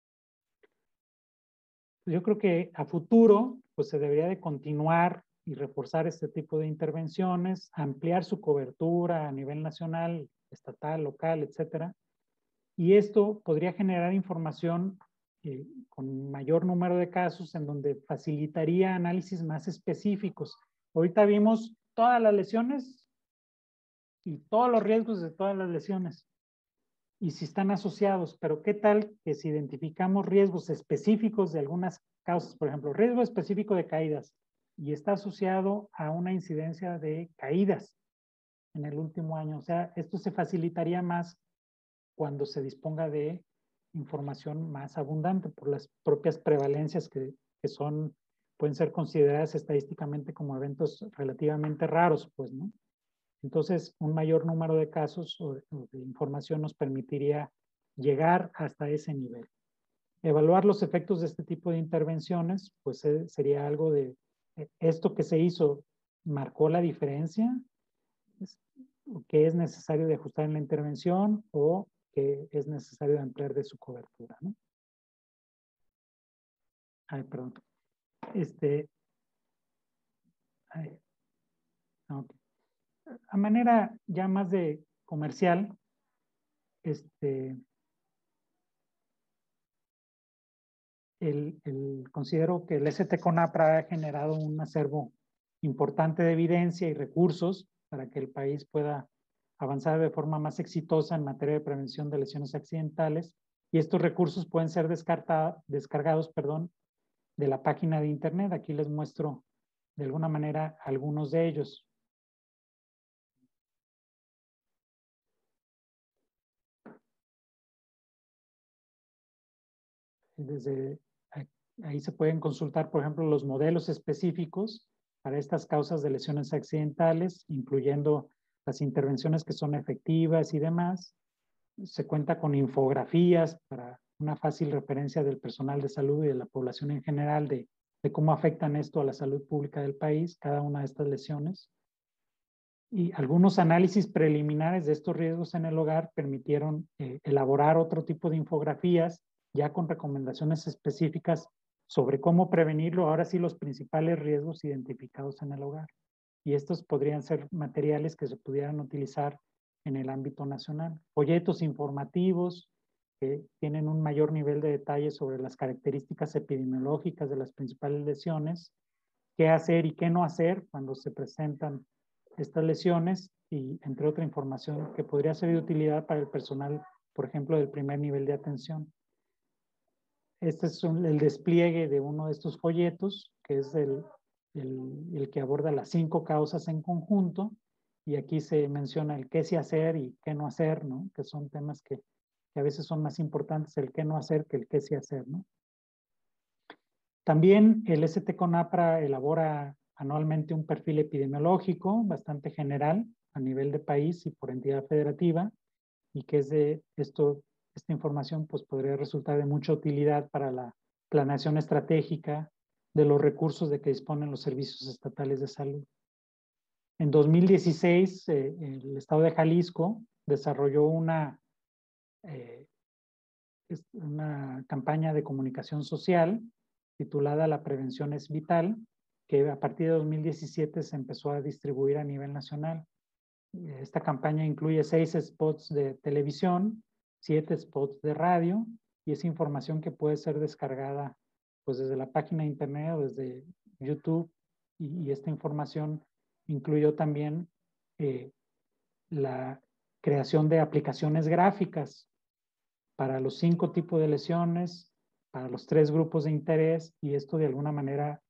Yo creo que a futuro pues se debería de continuar y reforzar este tipo de intervenciones, ampliar su cobertura a nivel nacional, estatal, local, etcétera. Y esto podría generar información con mayor número de casos en donde facilitaría análisis más específicos. Ahorita vimos todas las lesiones y todos los riesgos de todas las lesiones y si están asociados, pero ¿qué tal que si identificamos riesgos específicos de algunas causas, por ejemplo, riesgo específico de caídas y está asociado a una incidencia de caídas en el último año? O sea, esto se facilitaría más cuando se disponga de información más abundante por las propias prevalencias que pueden ser consideradas estadísticamente como eventos relativamente raros, pues, ¿no? Entonces, un mayor número de casos o de información nos permitiría llegar hasta ese nivel. Evaluar los efectos de este tipo de intervenciones, pues sería algo de, esto que se hizo, ¿marcó la diferencia? ¿Qué es necesario de ajustar en la intervención o qué es necesario ampliar de su cobertura, ¿no? Ay, perdón. Okay. A manera ya más de comercial, considero que el ST-CONAPRA ha generado un acervo importante de evidencia y recursos para que el país pueda avanzar de forma más exitosa en materia de prevención de lesiones accidentales, y estos recursos pueden ser descargados de la página de internet. Aquí les muestro de alguna manera algunos de ellos. Desde ahí se pueden consultar, por ejemplo, los modelos específicos para estas causas de lesiones accidentales, incluyendo las intervenciones que son efectivas y demás. Se cuenta con infografías para una fácil referencia del personal de salud y de la población en general de cómo afectan esto a la salud pública del país, cada una de estas lesiones. Y algunos análisis preliminares de estos riesgos en el hogar permitieron elaborar otro tipo de infografías ya con recomendaciones específicas sobre cómo prevenirlo, ahora sí los principales riesgos identificados en el hogar. Y estos podrían ser materiales que se pudieran utilizar en el ámbito nacional. Folletos informativos que tienen un mayor nivel de detalle sobre las características epidemiológicas de las principales lesiones, qué hacer y qué no hacer cuando se presentan estas lesiones y entre otra información que podría ser de utilidad para el personal, por ejemplo, del primer nivel de atención. Este es el despliegue de uno de estos folletos, que es el que aborda las 5 causas en conjunto, y aquí se menciona el qué sí hacer y qué no hacer, ¿no? Que son temas que a veces son más importantes el qué no hacer que el qué sí hacer, ¿no? También el ST-CONAPRA elabora anualmente un perfil epidemiológico bastante general a nivel de país y por entidad federativa, y que es de esta información pues podría resultar de mucha utilidad para la planeación estratégica de los recursos de que disponen los servicios estatales de salud. En 2016, el Estado de Jalisco desarrolló una campaña de comunicación social titulada La prevención es vital, que a partir de 2017 se empezó a distribuir a nivel nacional. Esta campaña incluye 6 spots de televisión, 7 spots de radio, y es información que puede ser descargada pues desde la página de internet o desde YouTube, y esta información incluyó también la creación de aplicaciones gráficas para los 5 tipos de lesiones, para los 3 grupos de interés, y esto de alguna manera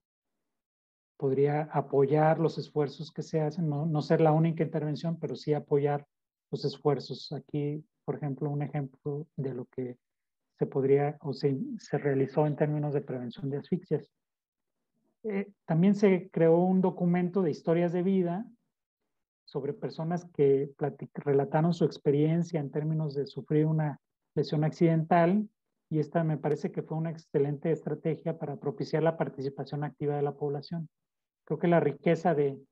podría apoyar los esfuerzos que se hacen, no ser la única intervención, pero sí apoyar los esfuerzos. Aquí, por ejemplo, un ejemplo de lo que se podría o se realizó en términos de prevención de asfixias. También se creó un documento de historias de vida sobre personas que relataron su experiencia en términos de sufrir una lesión accidental, y esta me parece que fue una excelente estrategia para propiciar la participación activa de la población. Creo que la riqueza de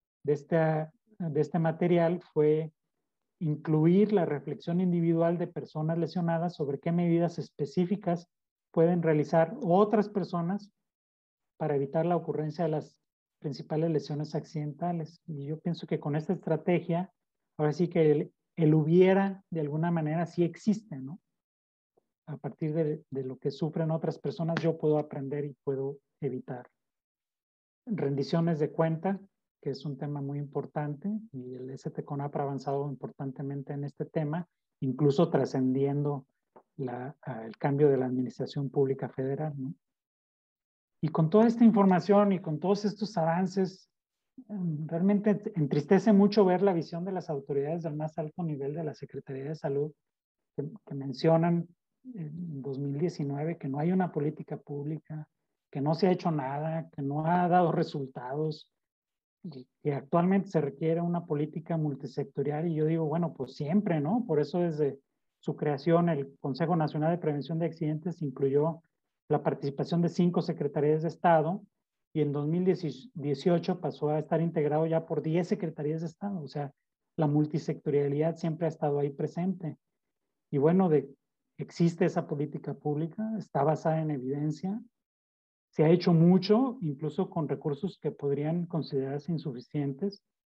este material fue incluir la reflexión individual de personas lesionadas sobre qué medidas específicas pueden realizar otras personas para evitar la ocurrencia de las principales lesiones accidentales. Y yo pienso que con esta estrategia, ahora sí que el hubiera de alguna manera sí existe, ¿no? A partir de lo que sufren otras personas, yo puedo aprender y puedo evitar. Rendiciones de cuenta, que es un tema muy importante, y el ST-CONAPRA ha avanzado importantemente en este tema, incluso trascendiendo el cambio de la administración pública federal, ¿no? Y con toda esta información y con todos estos avances, realmente entristece mucho ver la visión de las autoridades del más alto nivel de la Secretaría de Salud, que mencionan en 2019 que no hay una política pública, que no se ha hecho nada, que no ha dado resultados, y que actualmente se requiere una política multisectorial. Y yo digo, bueno, pues siempre, ¿no? Por eso desde su creación el Consejo Nacional de Prevención de Accidentes incluyó la participación de 5 secretarías de Estado, y en 2018 pasó a estar integrado ya por 10 secretarías de Estado. O sea, la multisectorialidad siempre ha estado ahí presente. Y bueno, existe esa política pública, está basada en evidencia, se ha hecho mucho, incluso con recursos que podrían considerarse insuficientes,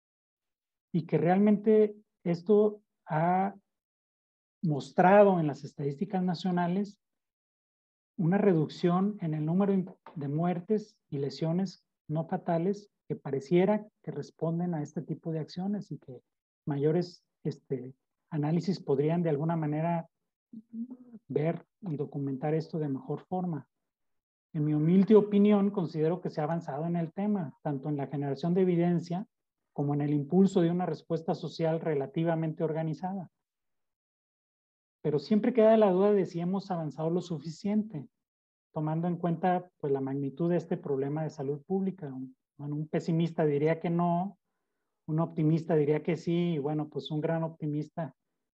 y que realmente esto ha mostrado en las estadísticas nacionales una reducción en el número de muertes y lesiones no fatales que pareciera que responden a este tipo de acciones, y que mayores análisis podrían de alguna manera ver y documentar esto de mejor forma. En mi humilde opinión, considero que se ha avanzado en el tema, tanto en la generación de evidencia como en el impulso de una respuesta social relativamente organizada. Pero siempre queda la duda de si hemos avanzado lo suficiente, tomando en cuenta pues, la magnitud de este problema de salud pública. Bueno, un pesimista diría que no, un optimista diría que sí, y bueno, pues un gran optimista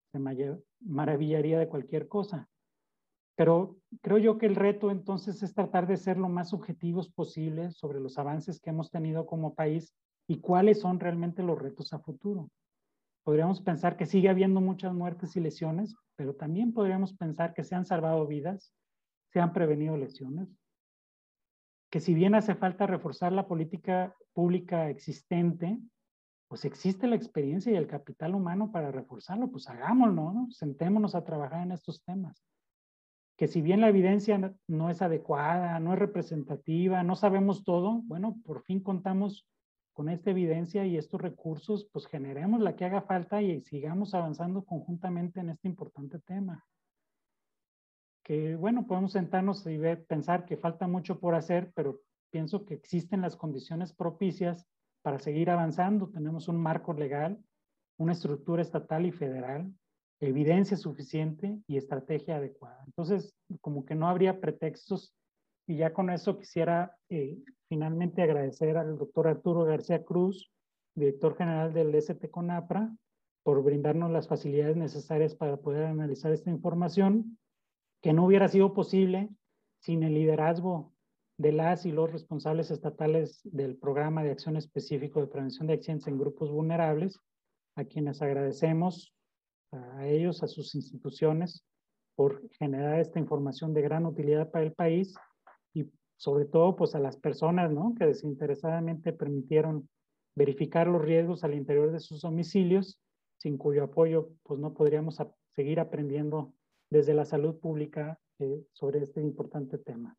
se maravillaría de cualquier cosa. Pero creo yo que el reto entonces es tratar de ser lo más objetivos posible sobre los avances que hemos tenido como país y cuáles son realmente los retos a futuro. Podríamos pensar que sigue habiendo muchas muertes y lesiones, pero también podríamos pensar que se han salvado vidas, se han prevenido lesiones, que si bien hace falta reforzar la política pública existente, pues existe la experiencia y el capital humano para reforzarlo, pues hagámoslo, ¿no? Sentémonos a trabajar en estos temas. Que si bien la evidencia no es adecuada, no es representativa, no sabemos todo, bueno, por fin contamos con esta evidencia y estos recursos, pues generemos la que haga falta y sigamos avanzando conjuntamente en este importante tema. Que bueno, podemos sentarnos y pensar que falta mucho por hacer, pero pienso que existen las condiciones propicias para seguir avanzando. Tenemos un marco legal, una estructura estatal y federal, evidencia suficiente y estrategia adecuada. Entonces, como que no habría pretextos y ya con eso quisiera finalmente agradecer al doctor Arturo García Cruz, director general del ST-CONAPRA, por brindarnos las facilidades necesarias para poder analizar esta información, que no hubiera sido posible sin el liderazgo de las y los responsables estatales del Programa de Acción Específico de Prevención de Accidentes en Grupos Vulnerables, a quienes agradecemos, a ellos, a sus instituciones, por generar esta información de gran utilidad para el país y sobre todo pues a las personas, ¿no?, que desinteresadamente permitieron verificar los riesgos al interior de sus domicilios, sin cuyo apoyo pues no podríamos seguir aprendiendo desde la salud pública sobre este importante tema.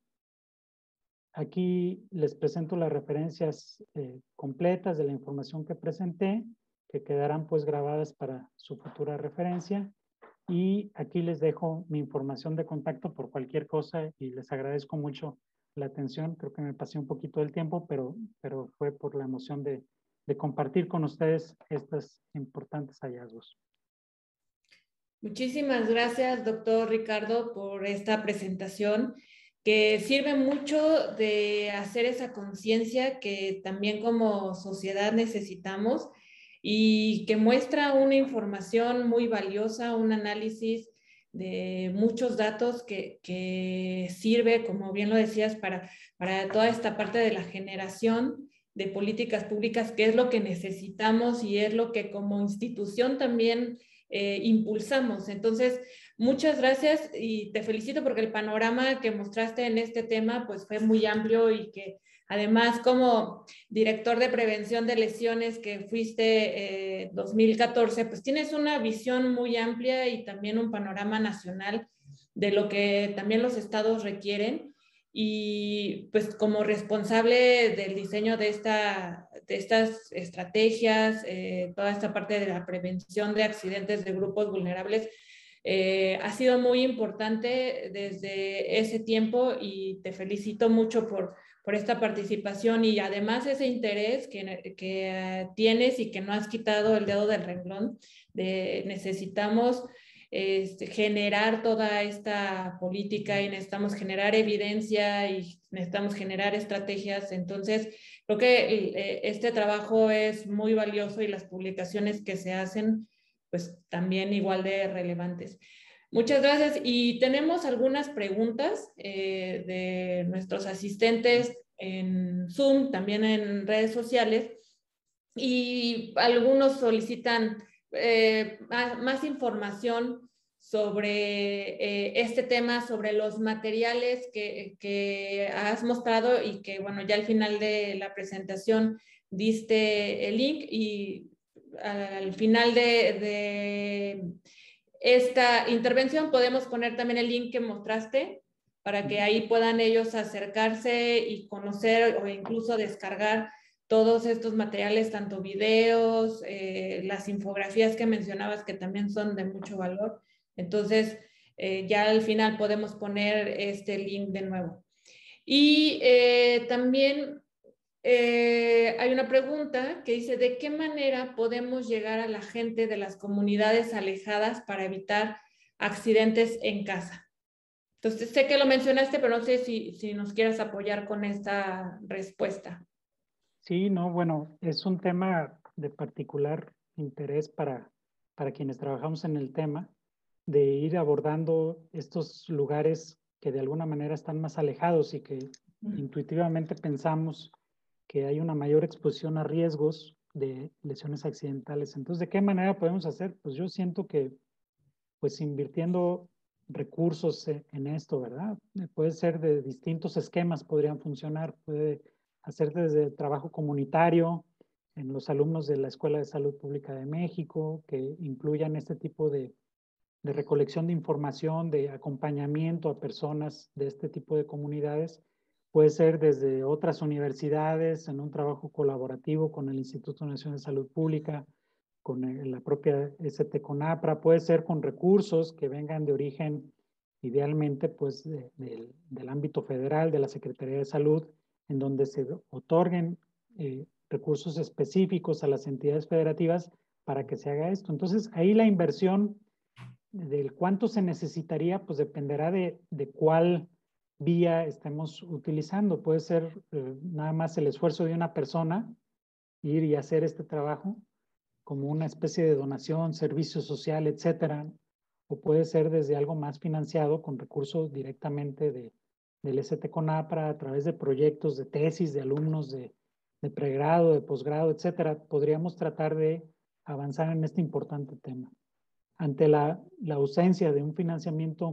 Aquí les presento las referencias completas de la información que presenté, que quedarán pues grabadas para su futura referencia. Y aquí les dejo mi información de contacto por cualquier cosa y les agradezco mucho la atención. Creo que me pasé un poquito del tiempo, pero fue por la emoción de compartir con ustedes estos importantes hallazgos. Muchísimas gracias, doctor Ricardo, por esta presentación que sirve mucho de hacer esa conciencia que también como sociedad necesitamos y que muestra una información muy valiosa, un análisis de muchos datos que sirve, como bien lo decías, para toda esta parte de la generación de políticas públicas, que es lo que necesitamos y es lo que como institución también impulsamos. Entonces, muchas gracias y te felicito porque el panorama que mostraste en este tema pues fue muy amplio y que además como director de prevención de lesiones que fuiste 2014, pues tienes una visión muy amplia y también un panorama nacional de lo que también los estados requieren. Y pues como responsable del diseño de estas estrategias, toda esta parte de la prevención de accidentes de grupos vulnerables, ha sido muy importante desde ese tiempo y te felicito mucho por esta participación y además ese interés que tienes y que no has quitado el dedo del renglón de necesitamos generar toda esta política y necesitamos generar evidencia y necesitamos generar estrategias. Entonces, creo que este trabajo es muy valioso y las publicaciones que se hacen, pues también igual de relevantes. Muchas gracias. Y tenemos algunas preguntas de nuestros asistentes en Zoom, también en redes sociales, y algunos solicitan más información sobre este tema, sobre los materiales que has mostrado y que, bueno, ya al final de la presentación diste el link y al final de esta intervención podemos poner también el link que mostraste para que ahí puedan ellos acercarse y conocer o incluso descargar todos estos materiales, tanto videos, las infografías que mencionabas que también son de mucho valor. Entonces, ya al final podemos poner este link de nuevo. Y también hay una pregunta que dice, ¿de qué manera podemos llegar a la gente de las comunidades alejadas para evitar accidentes en casa? Entonces, sé que lo mencionaste, pero no sé si nos quieras apoyar con esta respuesta. Sí, no, bueno, es un tema de particular interés para para quienes trabajamos en el tema, de ir abordando estos lugares que de alguna manera están más alejados y que intuitivamente pensamos que hay una mayor exposición a riesgos de lesiones accidentales. Entonces, ¿de qué manera podemos hacer? Pues yo siento que, pues invirtiendo recursos en esto, ¿verdad? Puede ser de distintos esquemas, podrían funcionar. Puede hacer desde trabajo comunitario en los alumnos de la Escuela de Salud Pública de México, que incluyan este tipo de recolección de información, de acompañamiento a personas de este tipo de comunidades. Puede ser desde otras universidades, en un trabajo colaborativo con el Instituto Nacional de Salud Pública, con la propia ST-CONAPRA, puede ser con recursos que vengan de origen, idealmente, pues del ámbito federal, de la Secretaría de Salud, en donde se otorguen recursos específicos a las entidades federativas para que se haga esto. Entonces, ahí la inversión del cuánto se necesitaría, pues dependerá de cuál vía estemos utilizando. Puede ser nada más el esfuerzo de una persona, ir y hacer este trabajo como una especie de donación, servicio social, etcétera, o puede ser desde algo más financiado con recursos directamente del ST-CONAPRA a través de proyectos de tesis de alumnos de pregrado, de posgrado, etcétera. Podríamos tratar de avanzar en este importante tema. Ante la ausencia de un financiamiento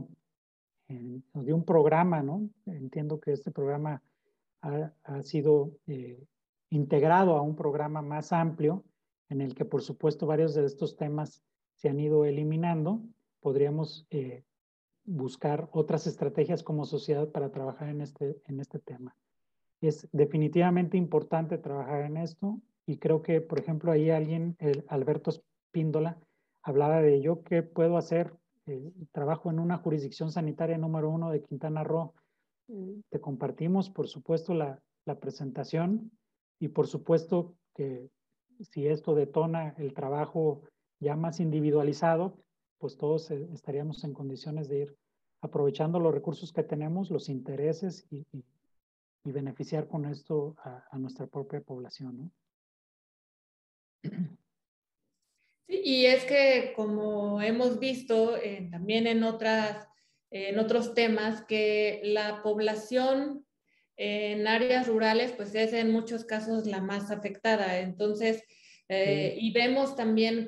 de un programa, ¿no? Entiendo que este programa ha sido integrado a un programa más amplio en el que, por supuesto, varios de estos temas se han ido eliminando. Podríamos buscar otras estrategias como sociedad para trabajar en este tema. Es definitivamente importante trabajar en esto y creo que, por ejemplo, ahí Alberto Espíndola, hablaba de yo qué puedo hacer. Trabajo en una jurisdicción sanitaria número 1 de Quintana Roo. Te compartimos, por supuesto, la presentación y por supuesto que si esto detona el trabajo ya más individualizado, pues todos estaríamos en condiciones de ir aprovechando los recursos que tenemos, los intereses y beneficiar con esto a nuestra propia población, ¿no? Sí, y es que como hemos visto también en otros temas, que la población en áreas rurales pues es en muchos casos la más afectada. Entonces, y vemos también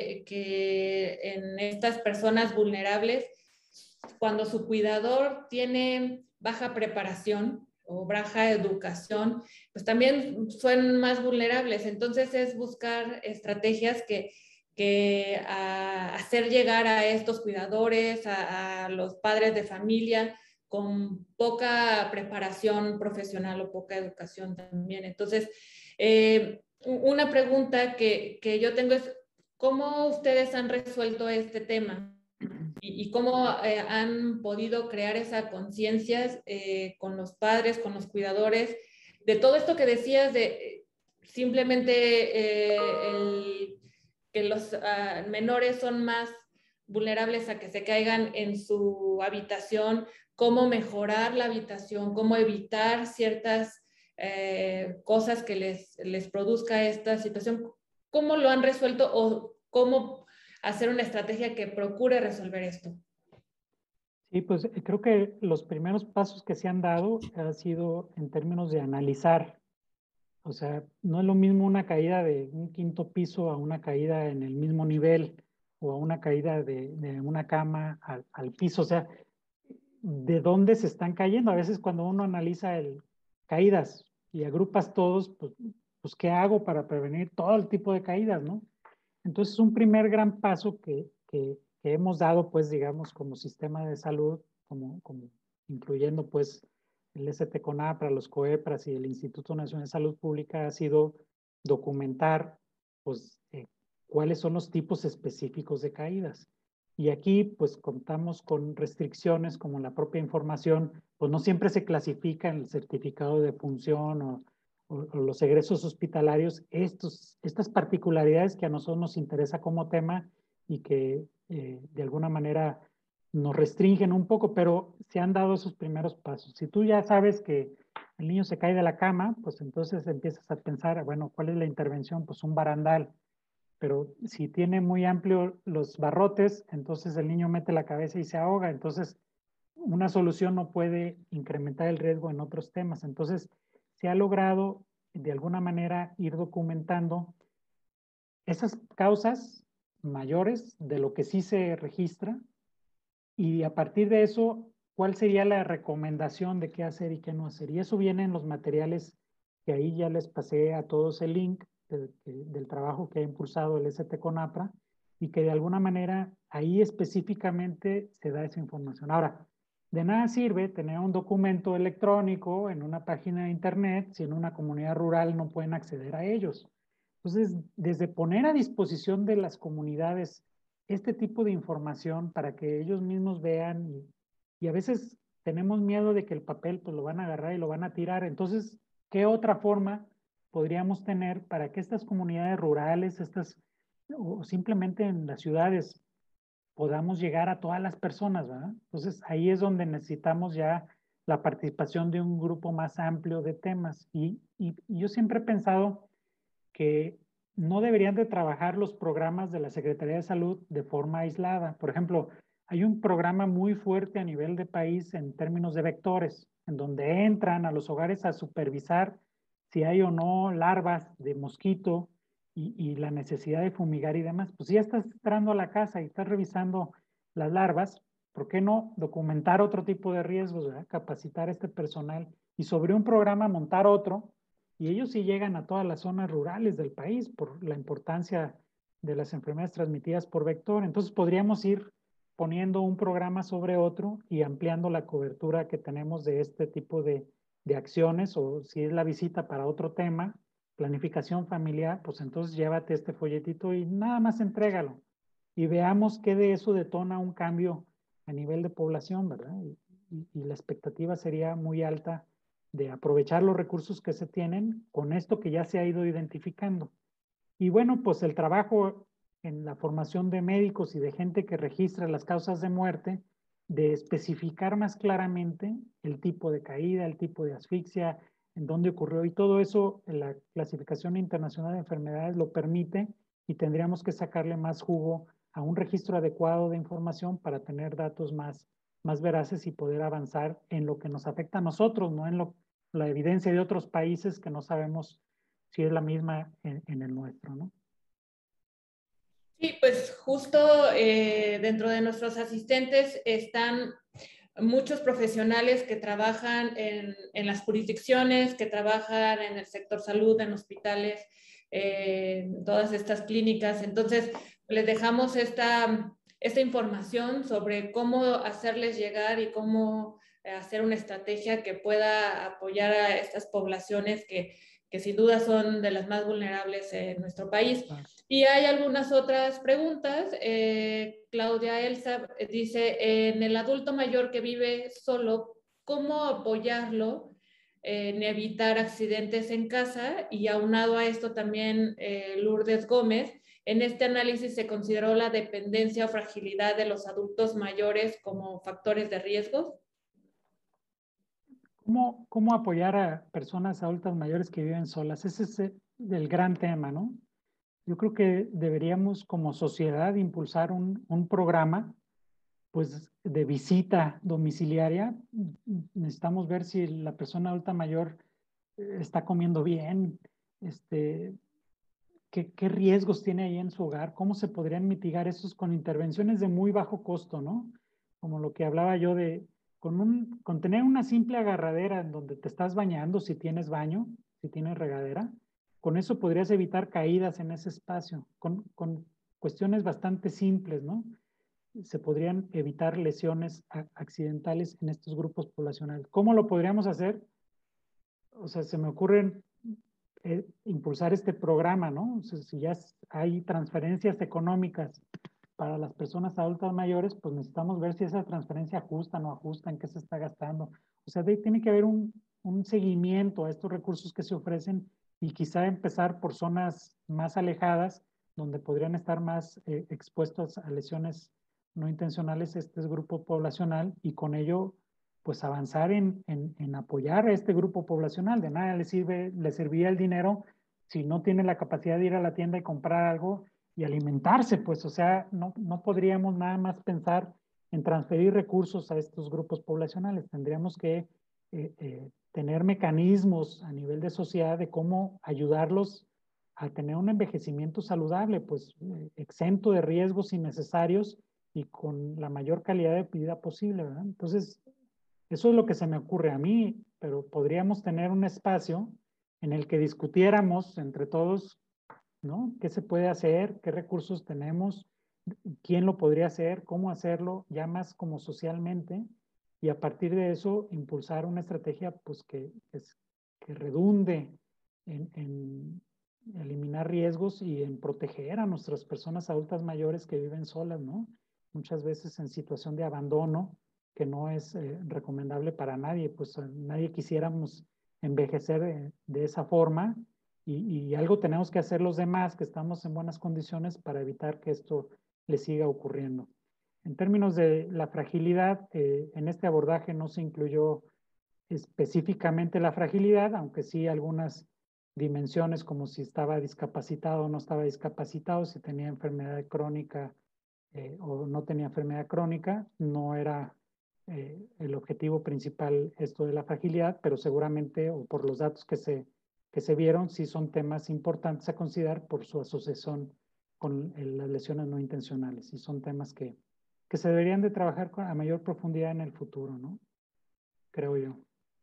que en estas personas vulnerables, cuando su cuidador tiene baja preparación o baja educación, pues también son más vulnerables. Entonces es buscar estrategias que hacer llegar a estos cuidadores, a los padres de familia, con poca preparación profesional o poca educación también. Entonces, una pregunta que yo tengo es, ¿cómo ustedes han resuelto este tema? Y cómo han podido crear esa conciencia con los padres, con los cuidadores, de todo esto que decías de simplemente que los menores son más vulnerables a que se caigan en su habitación, cómo mejorar la habitación, cómo evitar ciertas cosas que les produzca esta situación. ¿Cómo lo han resuelto o cómo hacer una estrategia que procure resolver esto? Sí, pues creo que los primeros pasos que se han dado han sido en términos de analizar. O sea, no es lo mismo una caída de un quinto piso a una caída en el mismo nivel o a una caída de una cama al piso. O sea, ¿de dónde se están cayendo? A veces cuando uno analiza caídas y agrupas todos, pues ¿qué hago para prevenir todo el tipo de caídas, no? Entonces, un primer gran paso que hemos dado, pues, digamos, como sistema de salud, como incluyendo, pues, el ST-CONAPRA, los COEPRAS y el Instituto Nacional de Salud Pública, ha sido documentar, pues, cuáles son los tipos específicos de caídas. Y aquí, pues, contamos con restricciones como la propia información, pues no siempre se clasifica en el certificado de función o los egresos hospitalarios, estas particularidades que a nosotros nos interesa como tema y que de alguna manera nos restringen un poco, pero se han dado esos primeros pasos. Si tú ya sabes que el niño se cae de la cama, pues entonces empiezas a pensar, bueno, ¿cuál es la intervención? Pues un barandal. pero si tiene muy amplio los barrotes, entonces el niño mete la cabeza y se ahoga. Entonces, una solución no puede incrementar el riesgo en otros temas. Entonces, se ha logrado de alguna manera ir documentando esas causas mayores de lo que sí se registra y a partir de eso, ¿cuál sería la recomendación de qué hacer y qué no hacer? Y eso viene en los materiales que ahí ya les pasé a todos el link del trabajo que ha impulsado el ST-CONAPRA y que de alguna manera ahí específicamente se da esa información. Ahora, de nada sirve tener un documento electrónico en una página de internet si en una comunidad rural no pueden acceder a ellos. Entonces, desde poner a disposición de las comunidades este tipo de información para que ellos mismos vean y a veces tenemos miedo de que el papel pues lo van a agarrar y lo van a tirar. Entonces, ¿qué otra forma podríamos tener para que estas comunidades rurales, o simplemente en las ciudades, podamos llegar a todas las personas, ¿verdad? Entonces, ahí es donde necesitamos ya la participación de un grupo más amplio de temas. Y yo siempre he pensado que no deberían de trabajar los programas de la Secretaría de Salud de forma aislada. Por ejemplo, hay un programa muy fuerte a nivel de país en términos de vectores, en donde entran a los hogares a supervisar si hay o no larvas de mosquito y la necesidad de fumigar y demás. Pues si ya estás entrando a la casa y estás revisando las larvas, ¿por qué no documentar otro tipo de riesgos, ¿verdad? Capacitar a este personal y sobre un programa montar otro y ellos sí llegan a todas las zonas rurales del país por la importancia de las enfermedades transmitidas por vector. Entonces podríamos ir poniendo un programa sobre otro y ampliando la cobertura que tenemos de este tipo de acciones o si es la visita para otro tema, planificación familiar, pues entonces llévate este folletito y nada más entrégalo y veamos qué de eso detona un cambio a nivel de población, ¿verdad? Y la expectativa sería muy alta de aprovechar los recursos que se tienen con esto que ya se ha ido identificando. Y bueno, pues el trabajo en la formación de médicos y de gente que registra las causas de muerte, de especificar más claramente el tipo de caída, el tipo de asfixia, en dónde ocurrió y todo eso, la clasificación internacional de enfermedades lo permite y tendríamos que sacarle más jugo a un registro adecuado de información para tener datos más veraces y poder avanzar en lo que nos afecta a nosotros, no en la evidencia de otros países que no sabemos si es la misma en el nuestro, ¿no? Sí, pues justo dentro de nuestros asistentes están muchos profesionales que trabajan en las jurisdicciones, que trabajan en el sector salud, en hospitales, en todas estas clínicas. Entonces, les dejamos esta información sobre cómo hacerles llegar y cómo hacer una estrategia que pueda apoyar a estas poblaciones que sin duda son de las más vulnerables en nuestro país. Y hay algunas otras preguntas. Claudia Elsa dice, en el adulto mayor que vive solo, ¿cómo apoyarlo en evitar accidentes en casa? Y aunado a esto también Lourdes Gómez, en este análisis se consideró la dependencia o fragilidad de los adultos mayores como factores de riesgo. ¿Cómo apoyar a personas adultas mayores que viven solas? Ese es el gran tema, ¿no? Yo creo que deberíamos como sociedad impulsar un programa pues de visita domiciliaria. Necesitamos ver si la persona adulta mayor está comiendo bien, qué riesgos tiene ahí en su hogar, cómo se podrían mitigar esos con intervenciones de muy bajo costo, ¿no? Como lo que hablaba yo con tener una simple agarradera en donde te estás bañando, si tienes baño, si tienes regadera, con eso podrías evitar caídas en ese espacio, con cuestiones bastante simples, ¿no? Se podrían evitar lesiones accidentales en estos grupos poblacionales. ¿Cómo lo podríamos hacer? O sea, se me ocurren impulsar este programa, ¿no? O sea, si ya hay transferencias económicas para las personas adultas mayores, pues necesitamos ver si esa transferencia ajusta, no ajusta, en qué se está gastando. O sea, tiene que haber un seguimiento a estos recursos que se ofrecen y quizá empezar por zonas más alejadas, donde podrían estar más expuestos a lesiones no intencionales este grupo poblacional y con ello pues avanzar en apoyar a este grupo poblacional. De nada le serviría el dinero si no tiene la capacidad de ir a la tienda y comprar algo alimentarse, pues, o sea, no podríamos nada más pensar en transferir recursos a estos grupos poblacionales. Tendríamos que tener mecanismos a nivel de sociedad de cómo ayudarlos a tener un envejecimiento saludable, pues exento de riesgos innecesarios y con la mayor calidad de vida posible, ¿verdad? Entonces, eso es lo que se me ocurre a mí, pero podríamos tener un espacio en el que discutiéramos entre todos, ¿no? ¿Qué se puede hacer? ¿Qué recursos tenemos? ¿Quién lo podría hacer? ¿Cómo hacerlo? Ya más como socialmente. Y a partir de eso, impulsar una estrategia pues, que redunde en eliminar riesgos y en proteger a nuestras personas adultas mayores que viven solas, ¿no? Muchas veces en situación de abandono, que no es recomendable para nadie, pues nadie quisiéramos envejecer de esa forma y algo tenemos que hacer los demás que estamos en buenas condiciones para evitar que esto le siga ocurriendo. En términos de la fragilidad, en este abordaje no se incluyó específicamente la fragilidad, aunque sí algunas dimensiones como si estaba discapacitado o no estaba discapacitado, si tenía enfermedad crónica o no tenía enfermedad crónica, no era el objetivo principal esto de la fragilidad, pero seguramente, o por los datos que se vieron, sí son temas importantes a considerar por su asociación con las lesiones no intencionales, y son temas que se deberían de trabajar a mayor profundidad en el futuro, ¿no? Creo yo.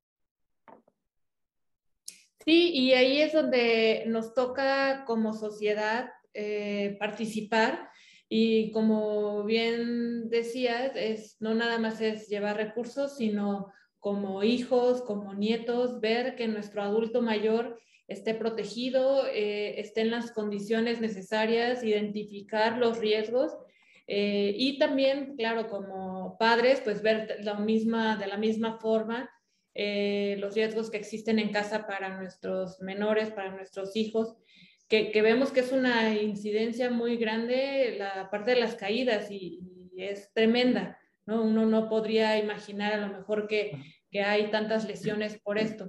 Sí, y ahí es donde nos toca como sociedad participar y como bien decías, no nada más es llevar recursos, sino como hijos, como nietos, ver que nuestro adulto mayor esté protegido, esté en las condiciones necesarias, identificar los riesgos y también, claro, como padres, pues ver de la misma forma los riesgos que existen en casa para nuestros menores, para nuestros hijos, que vemos que es una incidencia muy grande la parte de las caídas y es tremenda, ¿no? Uno no podría imaginar a lo mejor que hay tantas lesiones por esto.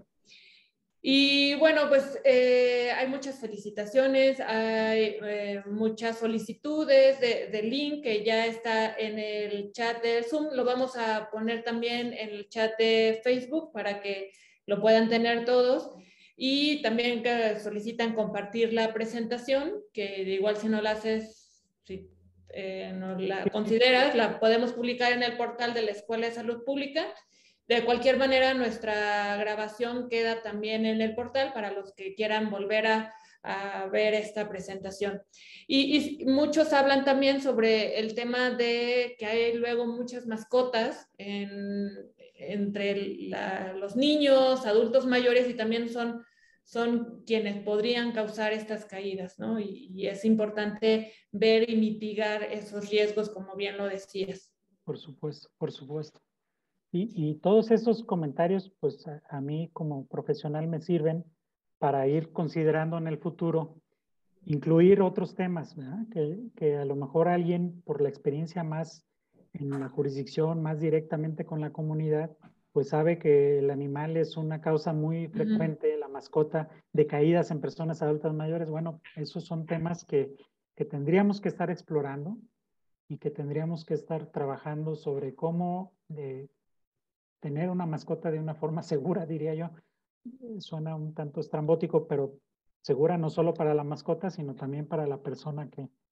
Y bueno, pues hay muchas felicitaciones, hay muchas solicitudes de link que ya está en el chat de Zoom. Lo vamos a poner también en el chat de Facebook para que lo puedan tener todos. Y también que solicitan compartir la presentación, que igual si no la haces, si no la consideras, la podemos publicar en el portal de la Escuela de Salud Pública. De cualquier manera, nuestra grabación queda también en el portal para los que quieran volver a ver esta presentación. Y muchos hablan también sobre el tema de que hay luego muchas mascotas entre los niños, adultos mayores y también son quienes podrían causar estas caídas, ¿no? Y es importante ver y mitigar esos riesgos, como bien lo decías. Por supuesto, por supuesto. Y todos esos comentarios, pues a mí como profesional me sirven para ir considerando en el futuro incluir otros temas, ¿verdad? Que a lo mejor alguien por la experiencia más en la jurisdicción, más directamente con la comunidad, pues sabe que el animal es una causa muy frecuente, la mascota, de caídas en personas adultas mayores. Bueno, esos son temas que tendríamos que estar explorando y que tendríamos que estar trabajando sobre cómo tener una mascota de una forma segura, diría yo. Suena un tanto estrambótico, pero segura no solo para la mascota, sino también para la persona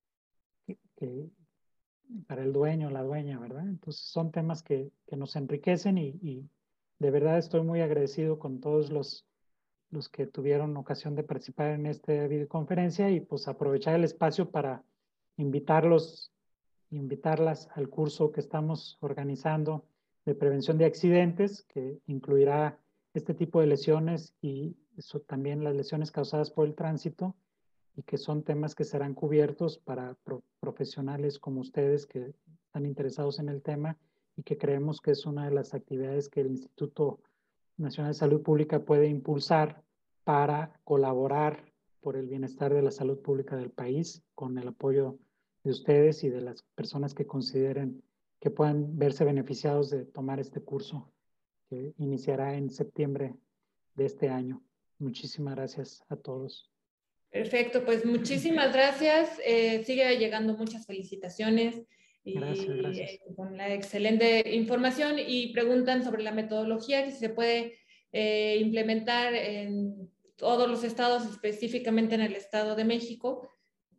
para el dueño, la dueña, ¿verdad? Entonces son temas que nos enriquecen y de verdad estoy muy agradecido con todos los que tuvieron ocasión de participar en esta videoconferencia y pues aprovechar el espacio para invitarlas al curso que estamos organizando de prevención de accidentes, que incluirá este tipo de lesiones y eso, también las lesiones causadas por el tránsito, y que son temas que serán cubiertos para profesionales como ustedes que están interesados en el tema y que creemos que es una de las actividades que el Instituto Nacional de Salud Pública puede impulsar para colaborar por el bienestar de la salud pública del país con el apoyo de ustedes y de las personas que consideren que puedan verse beneficiados de tomar este curso que iniciará en septiembre de este año. Muchísimas gracias a todos. Perfecto, pues muchísimas gracias. Sigue llegando muchas felicitaciones y Gracias. con la excelente información, y preguntan sobre la metodología que se puede implementar en todos los estados, específicamente en el Estado de México.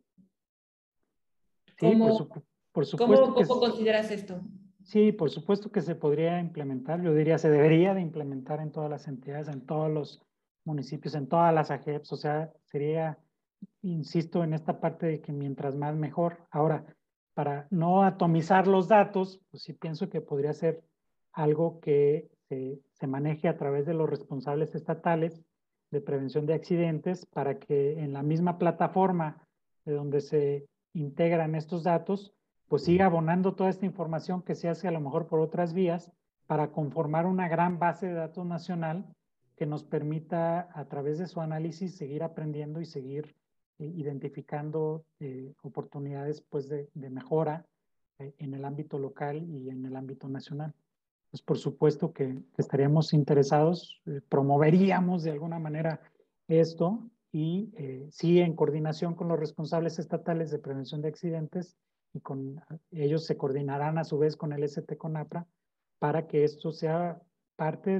Sí, por supuesto que ¿Cómo consideras esto? sí, por supuesto que se podría implementar. Yo diría se debería de implementar en todas las entidades, en todos los municipios, en todas las AGEPs. O sea, sería, insisto en esta parte de que mientras más mejor. Ahora, para no atomizar los datos, pues sí pienso que podría ser algo que se maneje a través de los responsables estatales de prevención de accidentes para que en la misma plataforma de donde se integran estos datos, pues siga abonando toda esta información que se hace a lo mejor por otras vías para conformar una gran base de datos nacional que nos permita a través de su análisis seguir aprendiendo y seguir identificando oportunidades pues, de mejora en el ámbito local y en el ámbito nacional. Pues por supuesto que estaríamos interesados, promoveríamos de alguna manera esto y sí en coordinación con los responsables estatales de prevención de accidentes y con ellos se coordinarán a su vez con el ST-CONAPRA para que esto sea parte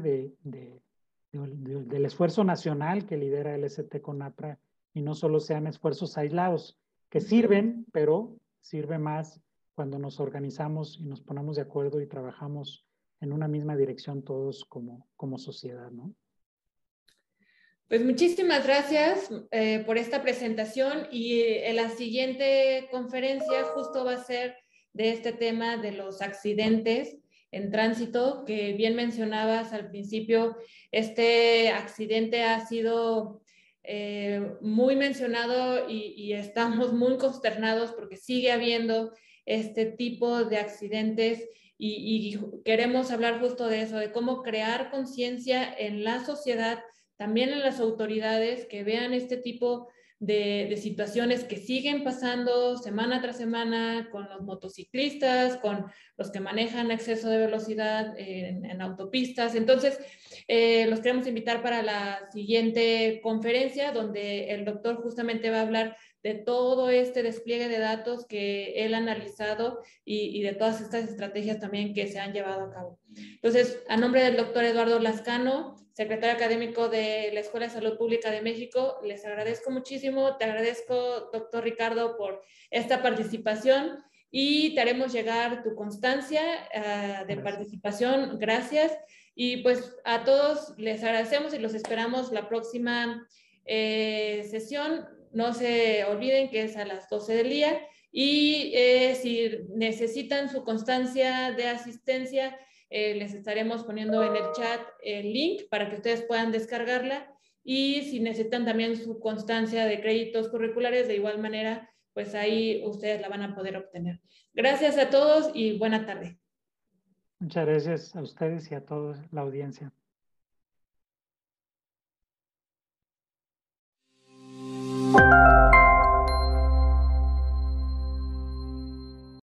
del esfuerzo nacional que lidera el ST-CONAPRA y no solo sean esfuerzos aislados que sirven, pero sirve más cuando nos organizamos y nos ponemos de acuerdo y trabajamos en una misma dirección todos como sociedad, ¿no? Pues muchísimas gracias por esta presentación, y en la siguiente conferencia justo va a ser de este tema de los accidentes en tránsito, que bien mencionabas al principio. Este accidente ha sido muy mencionado y estamos muy consternados porque sigue habiendo este tipo de accidentes, y queremos hablar justo de eso, de cómo crear conciencia en la sociedad, también en las autoridades, que vean este tipo de situaciones que siguen pasando semana tras semana con los motociclistas, con los que manejan exceso de velocidad en autopistas. Entonces, los queremos invitar para la siguiente conferencia, donde el doctor justamente va a hablar de todo este despliegue de datos que él ha analizado y de todas estas estrategias también que se han llevado a cabo. Entonces, a nombre del doctor Eduardo Lascano, secretario académico de la Escuela de Salud Pública de México, les agradezco muchísimo. Te agradezco, doctor Ricardo, por esta participación, y te haremos llegar tu constancia de participación. Gracias. Y pues a todos les agradecemos y los esperamos la próxima sesión. No se olviden que es a las 12 del día, y si necesitan su constancia de asistencia, les estaremos poniendo en el chat el link para que ustedes puedan descargarla, y si necesitan también su constancia de créditos curriculares, de igual manera, pues ahí ustedes la van a poder obtener. Gracias a todos y buena tarde. Muchas gracias a ustedes y a toda la audiencia.